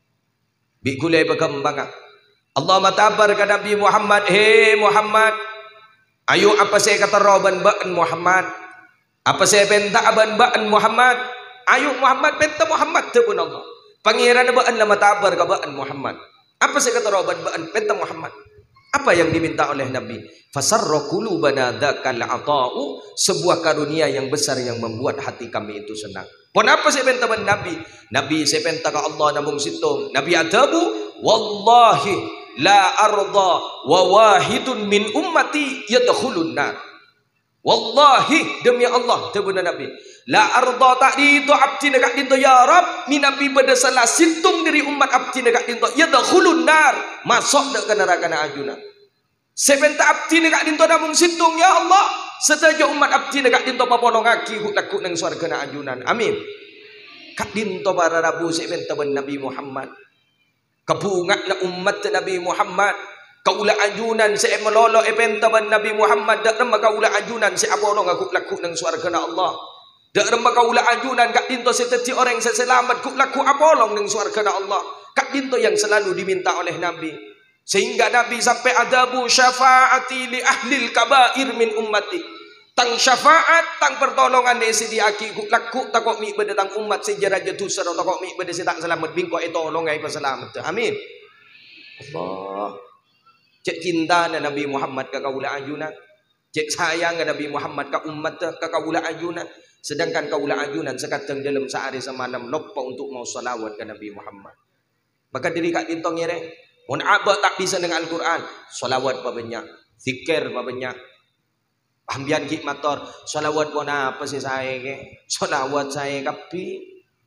Bi kulai berkembang Allah matabar ke Nabi Muhammad, hey Muhammad, ayo apa saya kata roban ba'an Muhammad, apa saya benta aban ba'an Muhammad, ayo Muhammad benta Muhammad tu pun Allah. Pangeran ba'an lama tabar ke ba'an Muhammad. Apa saya kata roban ba'an benta Muhammad. Apa yang diminta oleh Nabi? Fasarra qulubana dzakal ata'u, sebuah karunia yang besar yang membuat hati kami itu senang. Pon apa saya benta ban Nabi? Nabi saya benta ke Allah namung situng. Nabi adabu wallahi la arda wa wahidun min ummati yadkhulun nar. Wallahi demi Allah tebenar Nabi, la arda tak itu abdi dekat dinto ya Rab, mi Nabi pada salah situng dari umat abdi dekat dinto yadkhulun nar, masuk dak ke neraka na ajunan. Sebenta abdi dekat dinto namung situng ya Allah, sedaja umat abdi dekat dinto papono ngaki huk laku nang swarga na ajunan. Amin. Kak dinto para rabu sebenta ben Nabi Muhammad. Kabungat na umat Nabi Muhammad. Kaula ajunan si melolo epenta ban Nabi Muhammad dak remba kaula ajunan si abolong aku laku nang swarga na Allah. Dak remba kaula ajunan kak dinto seteti orang seselamat ku laku abolong nang swarga na Allah. Kak dinto yang selalu diminta oleh Nabi. Sehingga Nabi sampai adabu syafaati li ahlil kabair min ummati. Tang syafaat tang pertolongan de sidi aki ku laku takok mi bede tang umat sejarah jatuh sero takok mi bede si tak selamat bingko e tolong ai paselamat. Amin. Allah. Cek cinta na Nabi Muhammad ke kaula ajunan, cek sayang ke Nabi Muhammad ke umat ke kaula ajunan. Sedangkan kaula ajunan sekadang dalam sehari semalam lupa untuk mau salawat ke Nabi Muhammad. Maka diri kak dintong nyereng, mun abah tak bisa dengan Al-Quran, salawat banyak, zikir banyak. Ambian ki mator, salawat pun apa sih saya ke? Salawat saya kapi.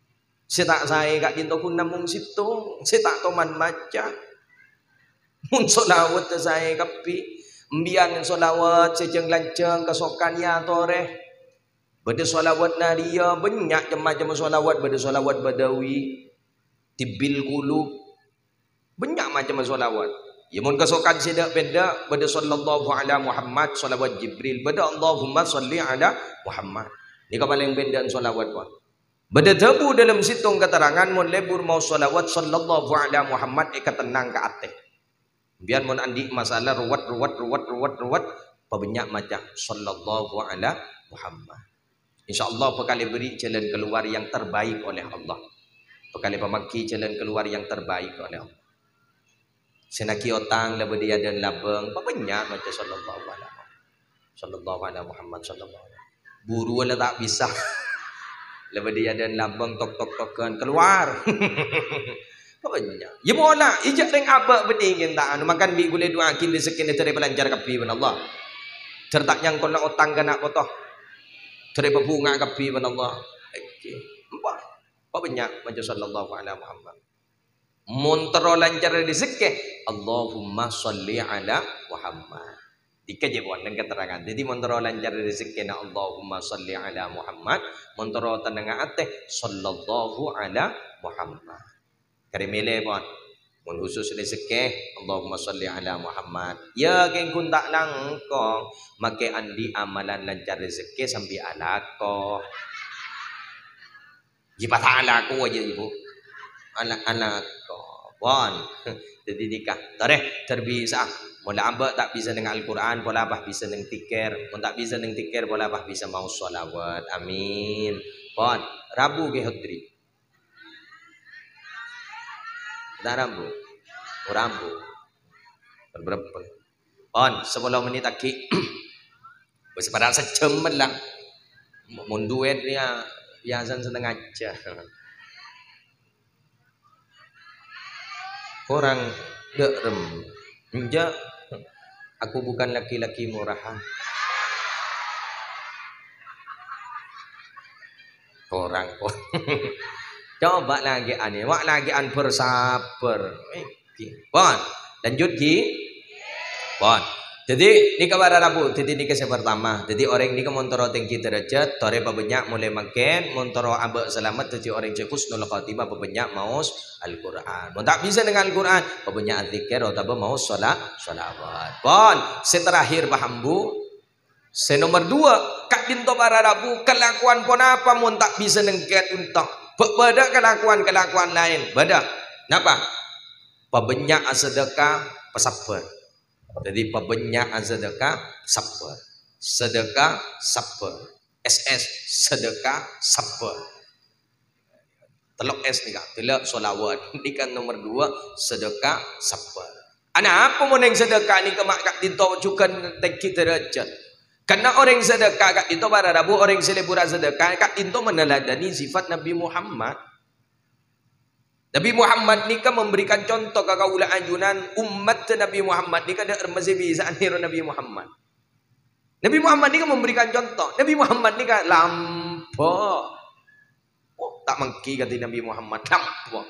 Saya tak saya kat dinto kun namung situ. Saya tak toman maca. Mun solawat saya kapi. Mbian solawat sejeng lanceng kesokan ya toreh. Bada solawat naria banyak macam-macam solawat. Bada solawat badawi. Tibil kulub. Banyak macam solawat. Ya mun kesokan sedak beda. Bada sallallahu ala Muhammad. Solawat Jibril. Bada Allahumma salli ala Muhammad. Ini paling beda solawat pun. Bada tebu dalam situng keterangan mun lebur mau solawat sallallahu ala Muhammad ika tenang ke ate. Biar mun andi masalah ruwat ruwat ruwat ruwat ruwat pabanyak macam sallallahu ala Muhammad. Insyaallah pekali beri jalan keluar yang terbaik oleh Allah. Pekali pemaki jalan keluar yang terbaik oleh Allah. Senaki otang lebe dia dan labeng pabanyak macam sallallahu ala sallallahu ala Muhammad sallallahu ala. Buru lah tak bisa. Lepas dia dan lambang tok-tok-tokan keluar. Apa banyak? Ya boleh. Ijak dengan abak bening tak. Makan bi gulai dua akin di sekian dari pelancar kapi ban Allah. Certak yang kau nak otang kena kotoh. Dari bunga kapi ban Allah. Okey. Empat. Apa banyak macam sallallahu alaihi Muhammad. Montero lancar rezeki. Allahumma salli ala Muhammad. Dikajibuan dan keterangan. Jadi montero lancar rezeki na Allahumma salli ala Muhammad. Montero tenang ate sallallahu ala Muhammad. Karimile pun. Mun khusus rezeki Allahumma salli ala Muhammad. Ya keng kun tak langkong make andi amalan lancar rezeki sambil alako. Jipat alako aja ibu. Anak-anako. Pon. Jadi nikah. Tareh terbisa. Mula abak tak bisa dengan Al-Quran, pola abah bisa dengan tikir. Mun tak bisa dengan tikir, pola abah bisa mau sholawat. Amin. Pon, Rabu ke Hodri? Tak Rabu? Oh, Rabu. Berberapa? Pon, sepuluh menit lagi. Bersepadan sejam lah. Mun duet dia, biasa setengah jam. Orang derem. Enggak. Aku bukan laki-laki murahan. Orang pun. Coba lagi an, wak lagi an bersabar. Bon, lanjut Ki. Bon. Jadi ni kabar Rabu, jadi ni kesempatan pertama. Jadi orang ni kemontoro tinggi derajat, tore pabanyak mulai makin, montoro abak selamat. Jadi orang cekus nol khatimah pabanyak maus Al-Quran. Mau tak bisa dengan Al-Quran, pabanyak zikir atau maus sholat, sholawat. Bon, seterakhir paham bu. Senomor dua, kat dinto para Rabu kelakuan pun apa mau tak bisa nengket untuk. Beda kelakuan-kelakuan lain, beda. Kenapa? Pabanyak sedekah, pesabar. Jadi pabanyak sedekah sabar. Sedekah sabar. S S sedekah sabar. Telok S ni kak. Telok solawat. Ini kan nomor dua sedekah sabar. Anak apa mau neng sedekah ni kemak kat dinto juga teki derajat. Karena orang sedekah kat dinto para Rabu orang selebura sedekah kat dinto meneladani sifat Nabi Muhammad. Nabi Muhammad ni kan memberikan contoh ke kaula ajunan umat Nabi Muhammad ni kan ada masih bisa anir Nabi Muhammad. Nabi Muhammad ni kan memberikan contoh. Nabi Muhammad ni kan lampau. Oh, tak mengki kata Nabi Muhammad lampau.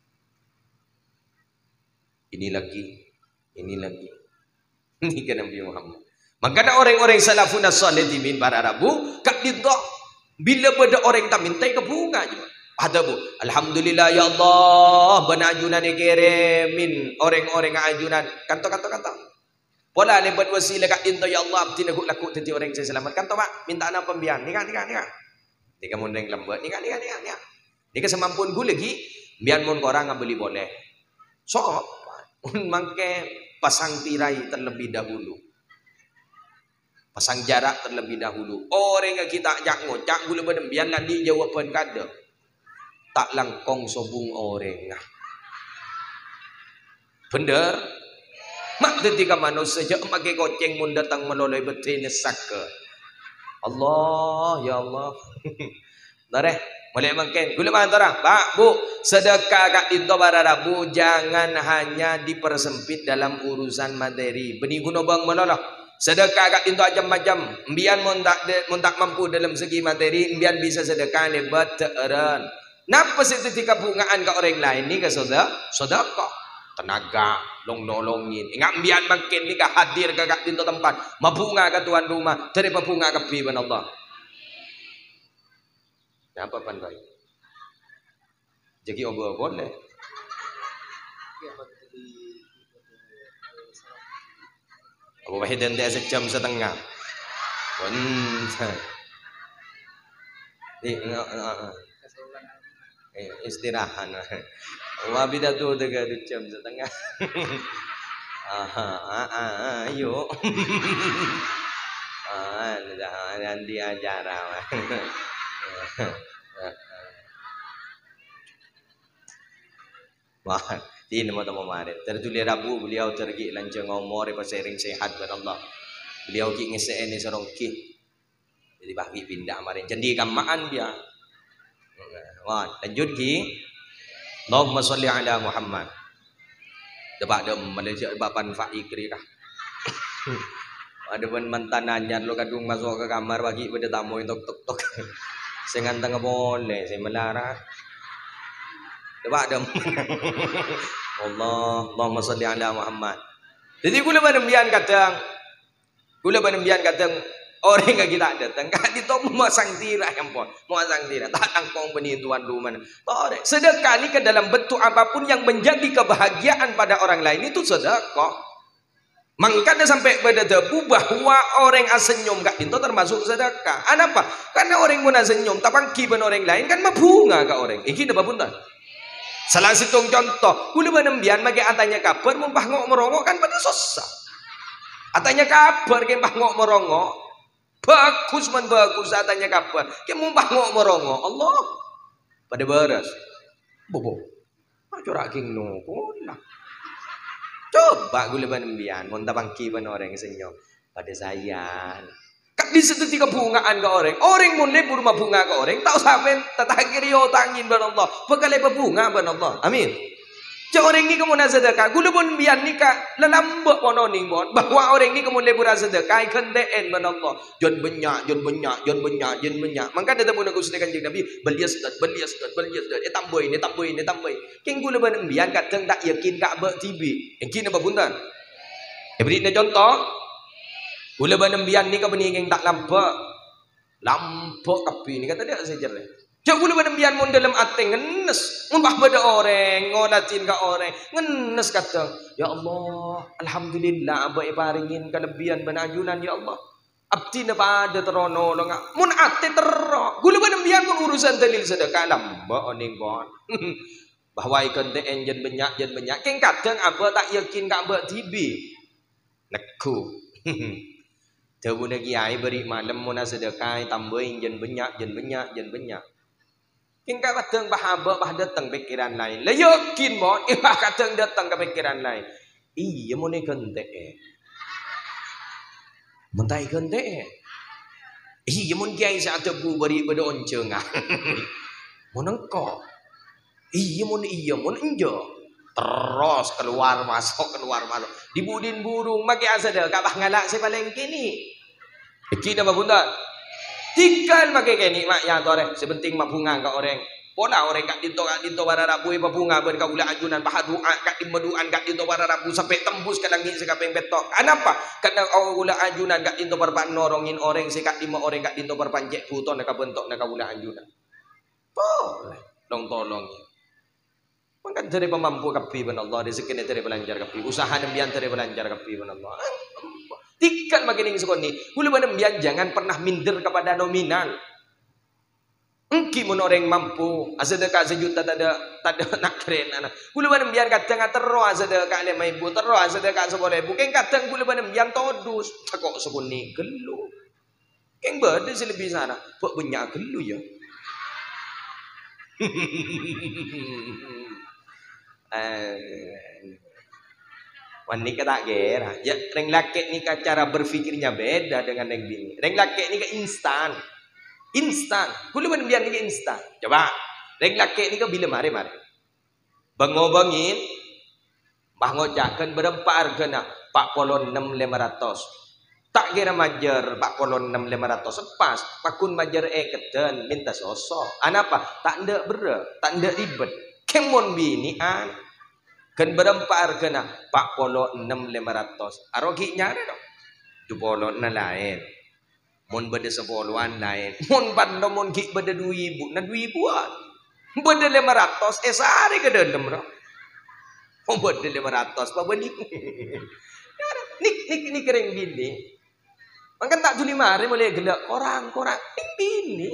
Ini lagi, ini lagi. Ini kan Nabi Muhammad. Maka ada orang-orang salafun as-salihin para Arabu kat dinto bila pada orang tak minta ke bunga je. Ada bu, alhamdulillah ya Allah, benar ajunan yang kirimin orang-orang ajunan. Kanto kanto kanto. Pola lebat wasilah kat dinto ya Allah, abdi nak laku tadi orang saya selamat. Kanto mak, minta apa pembian? Nikah nikah nikah. Nikah mun deng lembat, nikah nikah nikah nikah. Nikah semampuan gue lagi, biar mun korang ngabeli boleh. So, mun mangke pasang tirai terlebih dahulu. Pasang jarak terlebih dahulu. Orang yang kita ajak ngocak gula badem biar nanti jawaban kada. Tak langkong sobung orang. Bener? Mak ketika manusia saja pakai goceng mun datang meloloi betina saka. Allah ya Allah. Dareh, boleh makan. Gula mana orang? Pak, Bu, sedekah kat dinto para Rabu jangan hanya dipersempit dalam urusan materi. Benih guna bang meloloh. Sedekah kat dinto macam-macam. Mbian mun tak mun tak mampu dalam segi materi, mbian bisa sedekah lebat teeran. Napa seketika bungaan ke orang lain ni ke saudara? Sedekah. Tenaga, long nolongin. Ingat biar makin ni ke hadir ke kat pintu tempat. Mabunga ke tuan rumah. Terima bunga ke piban Allah. Napa pandai? Jadi obo boleh. Abu Wahidin dia sejam setengah. Bentar. Istirahat. Wabida tu tiga jam setengah. Aha, ah, ayo. Ah, nanti acara. Wah, ini nama tamu maret. Tertulis Rabu beliau tergi lancang ngomor pasering sehat ber Allah. Beliau ki ngese ini serong ki. Jadi bagi pindah maret. Jadi kamaan dia. Wah, lanjut ki. Allahumma sholli ala Muhammad. Dapat dem Malaysia bapan faikri kah. Ada pun mantananya lo kadung masuk ke kamar bagi pada tamu itu tok tok. Saya ngantang boleh, saya melarang. Dapat dem. Allah, Allahumma sholli ala Muhammad. Jadi gula banembian kadang. Gula banembian kadang orang yang kita datang kat itu memasang tira yang pun memasang tira tak tangkong penituan rumah tak sedekah ni ke dalam bentuk apapun yang menjadi kebahagiaan pada orang lain itu sedekah. Mangkada sampai pada debu bahwa orang asenyum kat itu termasuk sedekah. Kenapa? Karena orang mun asenyum tapangki ben orang lain kan mabunga kat orang. Iki napa punten? Salah satu contoh, kula banembian mage atanya kabar mun ngok merongok kan pada susah. Atanya kabar ke ngok merongok bagus man bagus atanya kabar. Ke mumpah ngok merongo Allah pada beras. Bobo. Corak king no lah. Coba gula banembian mun tabangki ban orang senyum pada saya. Kak di seketika bungaan ke orang. Orang mun lebur bunga ke orang tak sampai tatahkir yo tangin ban Allah. Bekale bunga ban Allah. Amin. Cak orang ni kamu nak sedekah, gula pun biar ni kak lelambak pononing bon, bahwa orang ni kamu lebur sedekah, kendeen ben Allah, jon banyak, jon banyak, jon banyak, jon banyak. Maka ada tamu nak sedekah jadi Nabi, belias dat, belias dat, belias dat, eh tambah ini, tambah ini, tambah. Keng gula pun biar kadang tak yakin kak ber tibi, yakin apa punten? Eh beri contoh, gula pun biar ni kau bening tak lampak, lampak kapi ni kata dia sejarah. Cak gula banembian mun dalam ate ngenes mumpah pada orang ngolatin ka orang ngenes kata ya Allah alhamdulillah abai paringin kelebihan benajunan ya Allah abdi na pada terono lo ngak mun ate tero gula banembian mun urusan dalil sedekah lamba oning bon bahwa ikan te enjen banyak jen banyak keng kadang aba tak yakin ka aba tibi neku Tahu nak kiai beri malam mun sedekah tambahin jen banyak jen banyak jen banyak. Kengkak kadang bahabak bah datang pikiran lain. Lah yakin mon, eh bah kadang datang ke pikiran lain. Iya mun ni kente eh. Mun tai kente eh. Iya mun kiai sa tebu beri pada onceng ah. Mun engko. Iya mun iya mun enjo. Terus keluar masuk keluar masuk. Dibudin burung maki asada kak bah ngalak saya paling kini. Iki nama bunda. Tinggal pakai kini mak yang tore sebenting mak bunga ke orang. Pola orang kat dinto kat dinto bara rabu iba bunga ber ka ula ajunan bah doa kat dimeduan kat dinto bara rabu sampai tembus ke langit sekapeng betok. Kenapa? Karena ula ajunan kat dinto berpan norongin orang sekat lima orang kat dinto berpanjek buton nak bentok nak ula ajunan. Boleh long tolong. Maka dari pemampu kapi ben Allah rezeki ni dari belanjar kapi usaha nembian dari belanjar kapi ben Allah. Tikat makin ini sekoni. Gula banembian jangan pernah minder kepada nominal. Engki mun orang mampu sedekah sejuta tak ada tak ada nak keren anak. Gula banembian kadang terro sedekah lima ribu terro sedekah sepuluh ribu. Keng kadang gula banembian todus takok sekoni gelu. Keng berde selebih sana. Buat banyak gelu ya. Eh wanita tak kira, ya reng laki ni cara berfikirnya beda dengan reng bini. Reng laki ni ke instan, instan. Gula banembian ni ke instan. Coba, reng laki ni ke bila mari mari. Bangobangin, bah ngojakan berapa harga nak? Pak polo enam lima ratus. Tak kira majer empat puluh enam lima ratus sepas, pakun majer e keten minta sosok. Anapa? Tak ndak bere, tak ndak ribet. Kemon bini an. Kan berempar kena empat puluh enam lima ratus. Arogi nyare dong. dua puluh na lain. Mon beda sepuluhan lain. Mon pando mon ki beda dua ribu na dua ribuan. Beda lima ratus eh sehari ke dalam dong. Oh beda lima ratus apa benih? Nik nik nik kering bini. Maka tak juli mari mulai gelak orang orang bini.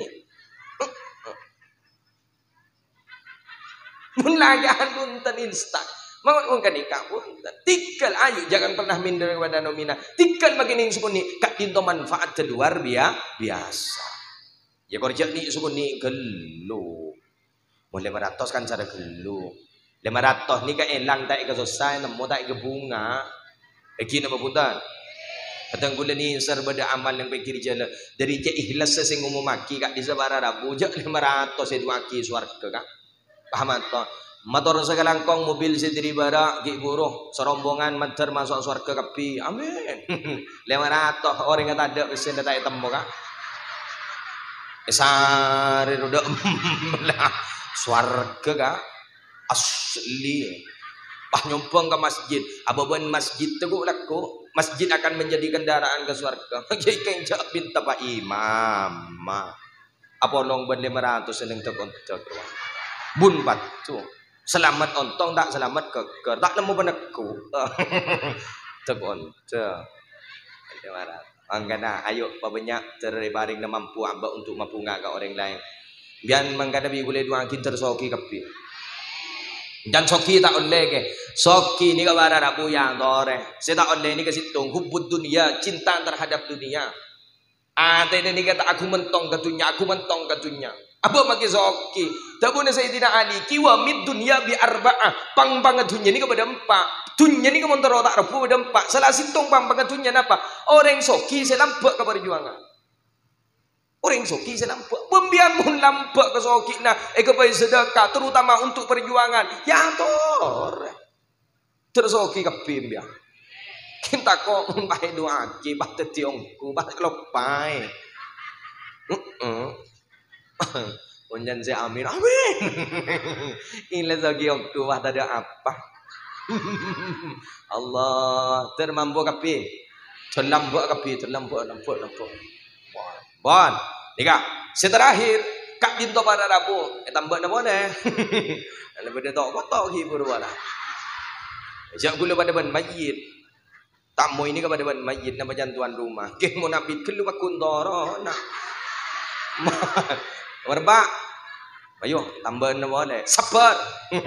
Mun lagaan punten instan. Mangun mun kanika punten. Tikal ayu jangan pernah minder kepada nomina. Tikal magining sukuni kak tinto manfaat luar biasa. Ya kerja ni sukuni gelu. Mun lima ratus kan cara gelu. lima ratus ni ka elang tak ke selesai nemu tak ke bunga. Eki nama punten. Katang gula ni serba ada amal yang pikir jala dari je ikhlas sing umum maki kak di sabara rabu je lima ratus edu maki swarga kak. Paham tak? Motor segalangkong mobil sendiri bara gi buruh serombongan manter masuk swarga kapi. Amin. lima ratus orang kata ada pesen tak temu kak. Esare roda swarga kak. Asli. Pah nyompong ke masjid. Ababan masjid teguk laku. Masjid akan menjadi kendaraan ke surga. Jadi kenjak minta Pak Imam. Apa long ben lima ratus seneng tekon tek. Bun patu. Selamat ontong tak selamat keker. Tak nemu beneku. Tekon tek. lima ratus. Angkana ayo pabanyak terbaring na mampu amba untuk mapunga ke orang lain. Biar mangkana bi boleh dua kin tersoki kapi. Dan soki tak oleh ke. Soki ni kabara rabu yang tore. Saya tak oleh ni ke situng. Hubud dunia. Cinta terhadap dunia. Ah, tadi ni kata aku mentong ke dunia. Aku mentong ke dunia. Apa bagi soki? Tabuna Sayyidina Ali. Kiwa mid dunia bi arba'ah. Pang banget dunia ni kepada empat. Dunia ni kemontoro tak rabu kepada empat. Salah situng pang banget dunia apa? Orang soki saya lampak ke perjuangan. Orang soki saya nampak. Pembian pun nampak ke soki. Nah, eh kepada sedekah. Terutama untuk perjuangan. Ya tor. Tersoki ke pembian. Kita kok membaik doa. Kibat tetiongku. Bat kelopai. Punjan saya amin. Amin. Ini soki aku. Bat ada apa. Allah. Termampu kapi. Terlampu kapi. Terlampu. Lampu. Lampu. Bon. Nika, seterakhir kak binto pada rabu, eh tambah na boleh. Lebih dah tok tok hibur wala. Jak gula pada ban mayit. Tamu ini kepada ban mayit nama jantuan rumah. Ke munafik kelu makundoro nak. Berba. Ayo tambah na boleh. Sabar.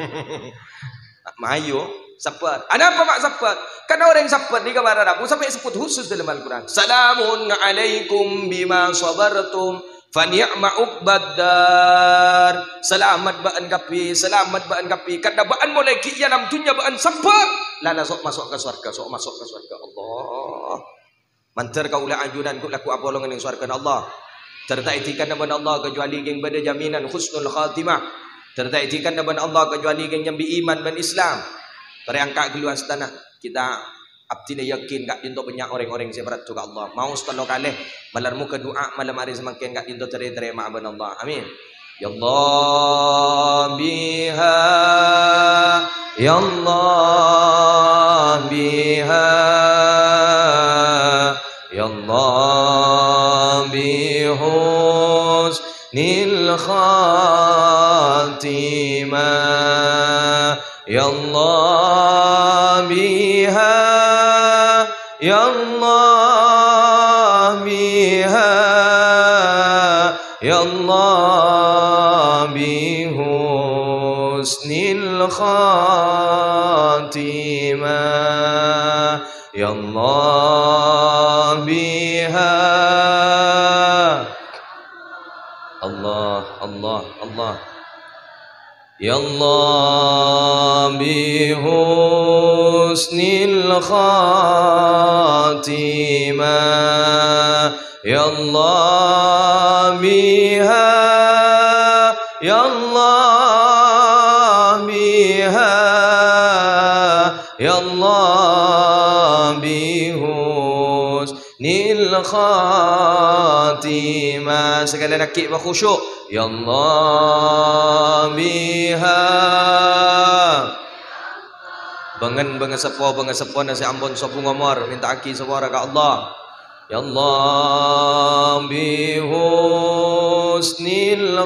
Mayo sabar. Ada apa mak sabar? Karena orang sabar ni kepada rabu sampai sebut khusus dalam Al-Quran. Salamun alaikum bima sabartum fa ni'ma uqbaddar. Selamat baan kapi, selamat baan kapi. Kada baan mulai ki dalam dunia baan sabar. Lana sok masuk ke surga, sok masuk ke surga Allah. Mantar kau la ajunan ku laku apolongan ning surga Allah. Tertaitikan nama Allah kecuali yang pada jaminan husnul khatimah. Tertaitikan nama Allah kecuali yang nyambi iman dan Islam. Terangkat keluar setana kita abdina yakin gak dinto banyak orang-orang seberat tu ke Allah. Mau sekali kali malammu ke doa malam hari semakin gak dinto terima aban Allah. Amin. Ya Allah biha ya Allah biha ya Allah bihusnil khatimah ya Allah biha ya Allah biha ya Allah bihusnil khatimah ya Allah biha Allah Allah Allah ya Allah bihusnil khatimah ya Allah biha ya Allah biha ya Allah bihusnil khatimah. Segala nakik berkhusyuk. Ya Allah biha. Bangan bangan sepo bangan sepo nasi ambon sopu ngomor minta aki suara ke Allah. Ya Allah bi husnil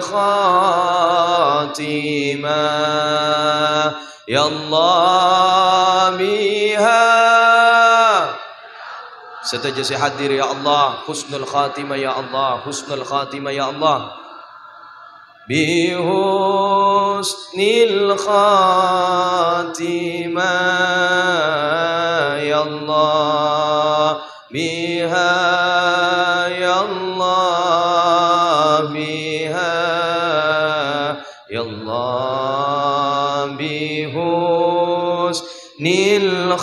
khatimah. Ya Allah biha. Setaja saya hadir ya Allah, husnul khatimah ya Allah, husnul khatimah ya Allah. Bi husnil khatimah ya Allah biha ya Allah biha ya Allah bi husnil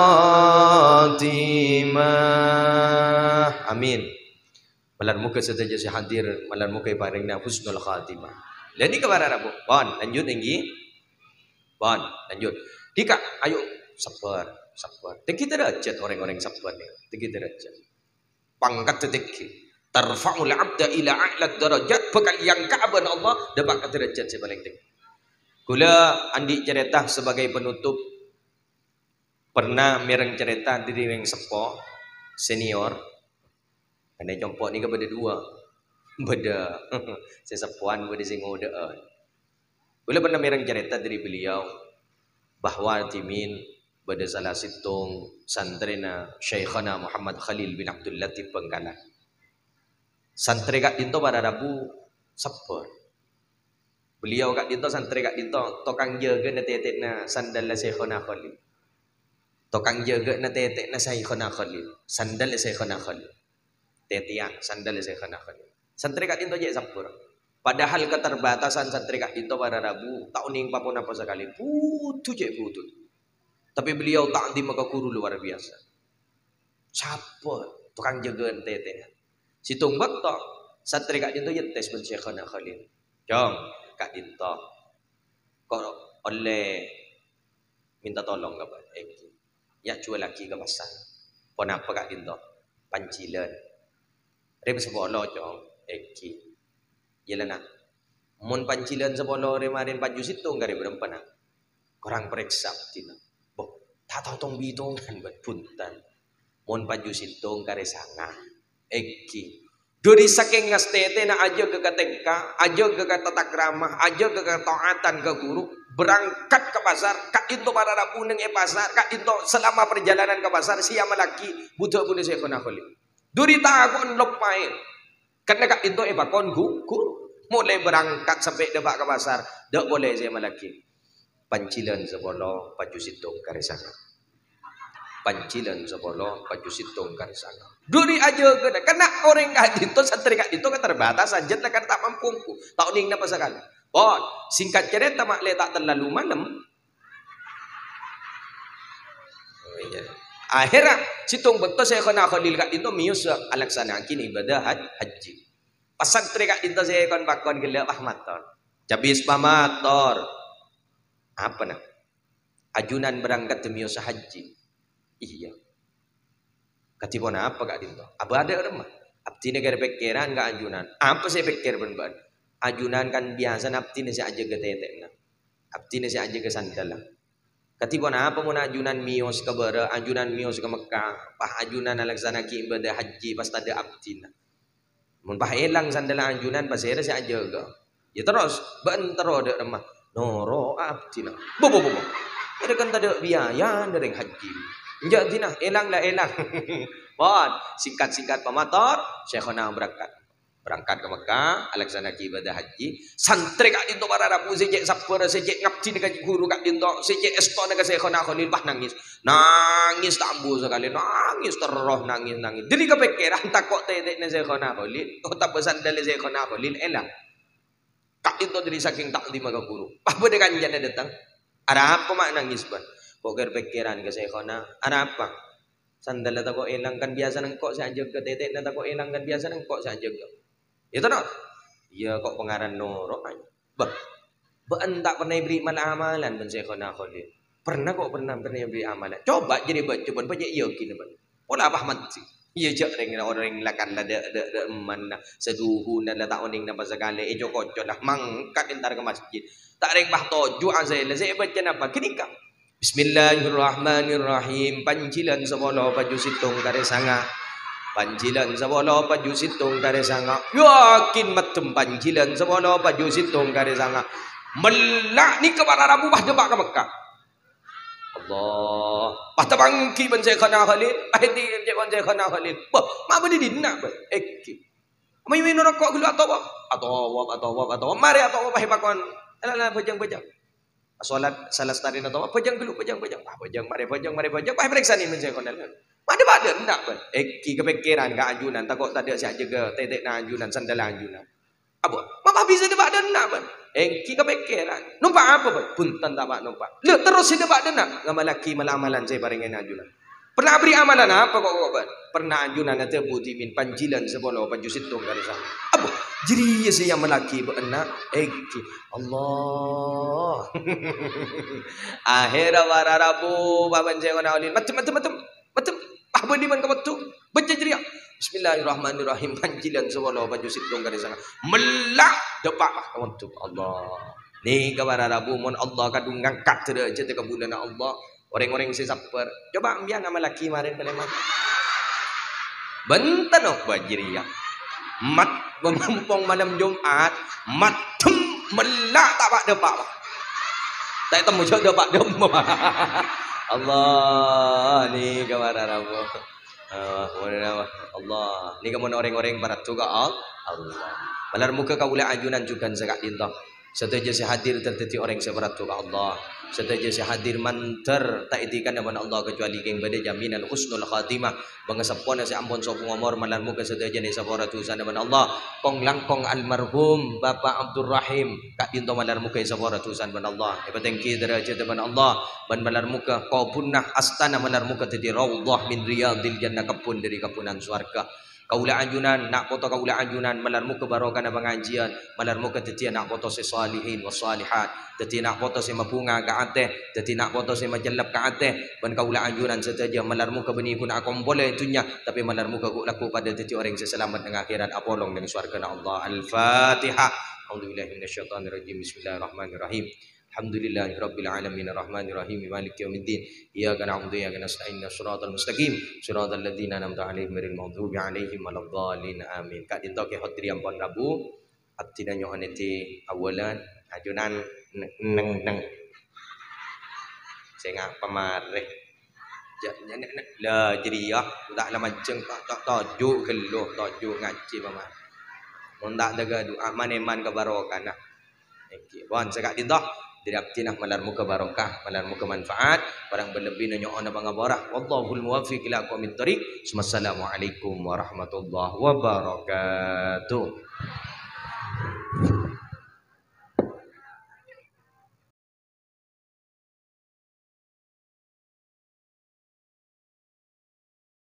khatimah. Amin. Malam muka setaja saya hadir, malam muka paringna husnul khatimah. Jadi kepada Rabu, bon, lanjut tinggi, bon, lanjut. Dika, ayo sabar, sabar. Tinggi derajat orang-orang sabar ni, tinggi derajat. Pangkat tinggi, tarfa'ul abda ila a'la darajat, bekal yang ka'aban Allah dapat derajat yang paling tinggi. Kula andi cerita sebagai penutup, pernah mereng cerita diri yang sepo senior. Karena jompo ni kepada dua, beda sesepuan beda singodaan. Boleh pernah mereng cerita dari beliau bahwa timin beda salah situng santrina Syekhana Muhammad Khalil bin Abdul Latif Bengkala. Santri kat dinto pada Rabu sepur. Beliau kat dinto santri kat dinto tokang jaga na tetek na sandal la Syekhana Khalil. Tokang jaga na tetek na Syekhana Khalil. Sandal la Syekhana Khalil. Tetiang sandal saya kena kali. Santri kat dinto je sampur. Padahal keterbatasan santri kat dinto pada Rabu tak uning papun apa sekali. Putu je putu. Tapi beliau tak di maka guru luar biasa. Siapa tukang jaga tete. Si tungbak tok santri kat dinto je tes ben Syekhana Khalil. Jom kat dinto. Kok oleh minta tolong ke Pak Eki. Ya jual lagi ke pasar. Pon apa kat dinto? Pancilan. Rem sepolo jong Eki. Yalah nak. Mun pancilan sepolo remarin paju situng kari berempat nak. Korang periksa tina. Boh, tak tahu tong bitong kan buat puntan. Mun paju situng kari sanga. Eki. Dari saking ngastete na aja ke katengka, aja ke tata krama, aja ke taatan ke guru, berangkat ke pasar, kak itu pada Rabu neng e pasar, kak itu selama perjalanan ke pasar siapa lagi butuh punya saya kena kali. Duri takon lepai. Karena kat itu eh bakon gugur. Mulai berangkat sampai debak ke pasar. Tak boleh saya malaki. Pancilan sepolo paju situng karisana. Pancilan sepolo paju situng karisana. Duri aja kena. Karena orang kat itu santri kat itu kan terbatas saja lah kan tak mampu. Tak uning apa sekali. Oh, singkat cerita mak le tak terlalu malam. Oh iya. Akhirnya situng betul saya kena Khalil kat dinto mius alaksanakan ibadah haji. Pasang tri kat dinto saya kon bakon gelap ahmator. Cabis pamator. Apa nak? Ajunan berangkat mius haji. Iya. Katipona apa kat dinto? Apa ada rumah? Abdi negara pikiran enggak ajunan. Apa saya pikir ben-ben? Ajunan kan biasa abdi ni saya aja ke tetekna. Abdi ni saya aja ke sandal. Katiba na apa mo na ajunan mios ke bara, ajunan mios ke Mekah, pah ajunan alaksana ki ibadah haji pas tada abdi na. Mun pah elang sandala ajunan pas era si aja ga. Ya terus ban tero de remah. Noro abdi na. Bo bo bo. Ada kan tada biaya dari haji. Enjak dina elang lah elang. Bon, singkat-singkat pamator, Syekhona berangkat. Berangkat ke Mekah, alaksana ki ibadah haji. Santri kat dinto para Rabu sejak sapur sejak ngabdi dekat guru kat dinto, sejak esto dekat Syekhona Khalil bah nangis. Nangis tambu sekali, nangis terus nangis nangis. Jadi kepikiran takut tetek ne Syekhona Khalil, oh tak bersandal Syekhona Khalil elang. Kat dinto dari saking tak di maka guru. Apa de kanjana datang? Ada apa mak nangis ban? Kok kepikiran ke Syekhona? Ada apa? Sandal tak kok elang kan biasa nang kok saja ke tetek na tak kok elang kan biasa nang kok saja ke. Itu no. Ya kok pengaran norok aja. Bah. Baan tak pernah beri amalan ben Syekhona Khalil. Pernah kok pernah pernah beri amalan. Coba jadi baca ben baca iya kini ben. Pola apa mati. Iya cak ring orang lakan la de de de man seduhu na la taoning na pasagale ejo koco lah mangkat entar ke masjid. Tak ring bah toju azai la saya baca napa kenika. Bismillahirrahmanirrahim. Panjilan sabolo baju situng kare sanga. Panjilan sabolo baju situng kare sanga. Yakin matem panjilan sabolo baju situng kare sanga. Melak ni ke bara rabu bah debak ke Mekah. Allah, patah bangki banjai khana Khalid, ahdi banjai banjai khana Khalid. Bah, mak beri dina bah, ekki. Mai minum rokok dulu atau apa? Atau apa? Atau apa? Atau apa? Mari atau apa? Hepakon. Alah, pejang pejang. Solat salah starin atau apa? Pejang dulu, pejang pejang. Ah, pejang, mari pejang, mari pejang. Bah, periksa ni banjai khana. Pada pada nak bah, ekki kepikiran ke anjunan. Takut tak ada si jaga tetek na anjunan sandalan anjunan. Apa? Mak bisa debat dan nak bah. Engki kepikiran. Numpak apa pun? Punten tak pak numpak. Le terus hidup ada nak. Ngamalaki malamalan saya barengan ajunan. Pernah beri amalan apa kok kok ban? Pernah ajunan nanti budi min panjilan sebolo panju situng dari sana. Apa? Jadi saya yang melaki benak. Engki. Allah. Akhirnya wara rabu baban saya kena ulin. Macam macam macam macam. Apa di mana kau tu? Baca jeria. Bismillahirrahmanirrahim. Panjilan sebolo baju situng dari sana. Melak depak kamu tu Allah. Ni kabar Rabu mon Allah kadung ngangkat derajat ke bulan Allah. Orang-orang si saper. Coba ambil nama laki marin kalimat. Benten ok bajriya. Mat memumpung malam Jumat, mat melak tak pak depak. Tak temu jauh depak dem. Allah ni kabar Rabu. Uh, Allah ni kamu orang-orang barat juga Allah malar muka kaula ajunan juga zakat dinta seteja si hadir terteti orang seberat juga Allah seteja si hadir manter tak itikan dengan Allah kecuali geng bade jaminan husnul khatimah bangasapon si ampun sop ngomor malar muka seteja ni sabara tusan dengan Allah kong langkong almarhum Bapak Abdul Rahim kak dinta malar muka sabara tusan dengan Allah ipatengki derajat dengan Allah ban malar muka kau punah astana malar muka tadi raudhah min riyadil jannah kebun dari kebunan surga kaula anjunan nak foto kaula anjunan malar muka barokah pengajian malar muka tadi nak foto sesalihin wasalihat tadi nak foto sema bunga ka ateh tadi nak foto sema jelap ka ateh ban kaula anjunan setaja malar muka beni kun akom boleh itunya tapi malar muka ku laku pada tadi orang seselamat dengan akhirat apolong dengan surga Allah al-Fatihah. A'udzubillahi minasyaitonir rajim. Bismillahirrahmanirrahim. Alhamdulillahirabbil alamin arrahmanir rahim maliki yaumiddin iyyaka na'budu wa iyyaka nasta'in shiratal mustaqim shiratal ladzina an'amta 'alaihim ghairil maghdubi 'alaihim waladdallin amin. Kak dinto ke hotri ampon Rabu atina nyohaneti awalan ajunan neng neng saya ngap pamareh jangan la jadi ya tak la macam tak tak tajuk keluh tajuk ngaji pamar mun tak jaga doa maneman ke barokah nah okey bon saya kak dinto dirapti nak malar muka barokah, malar muka manfaat, barang berlebih nanya ona bangabarah. Wallahul muwaffiq ila aqwamit thoriq. Wassalamualaikum warahmatullahi wabarakatuh.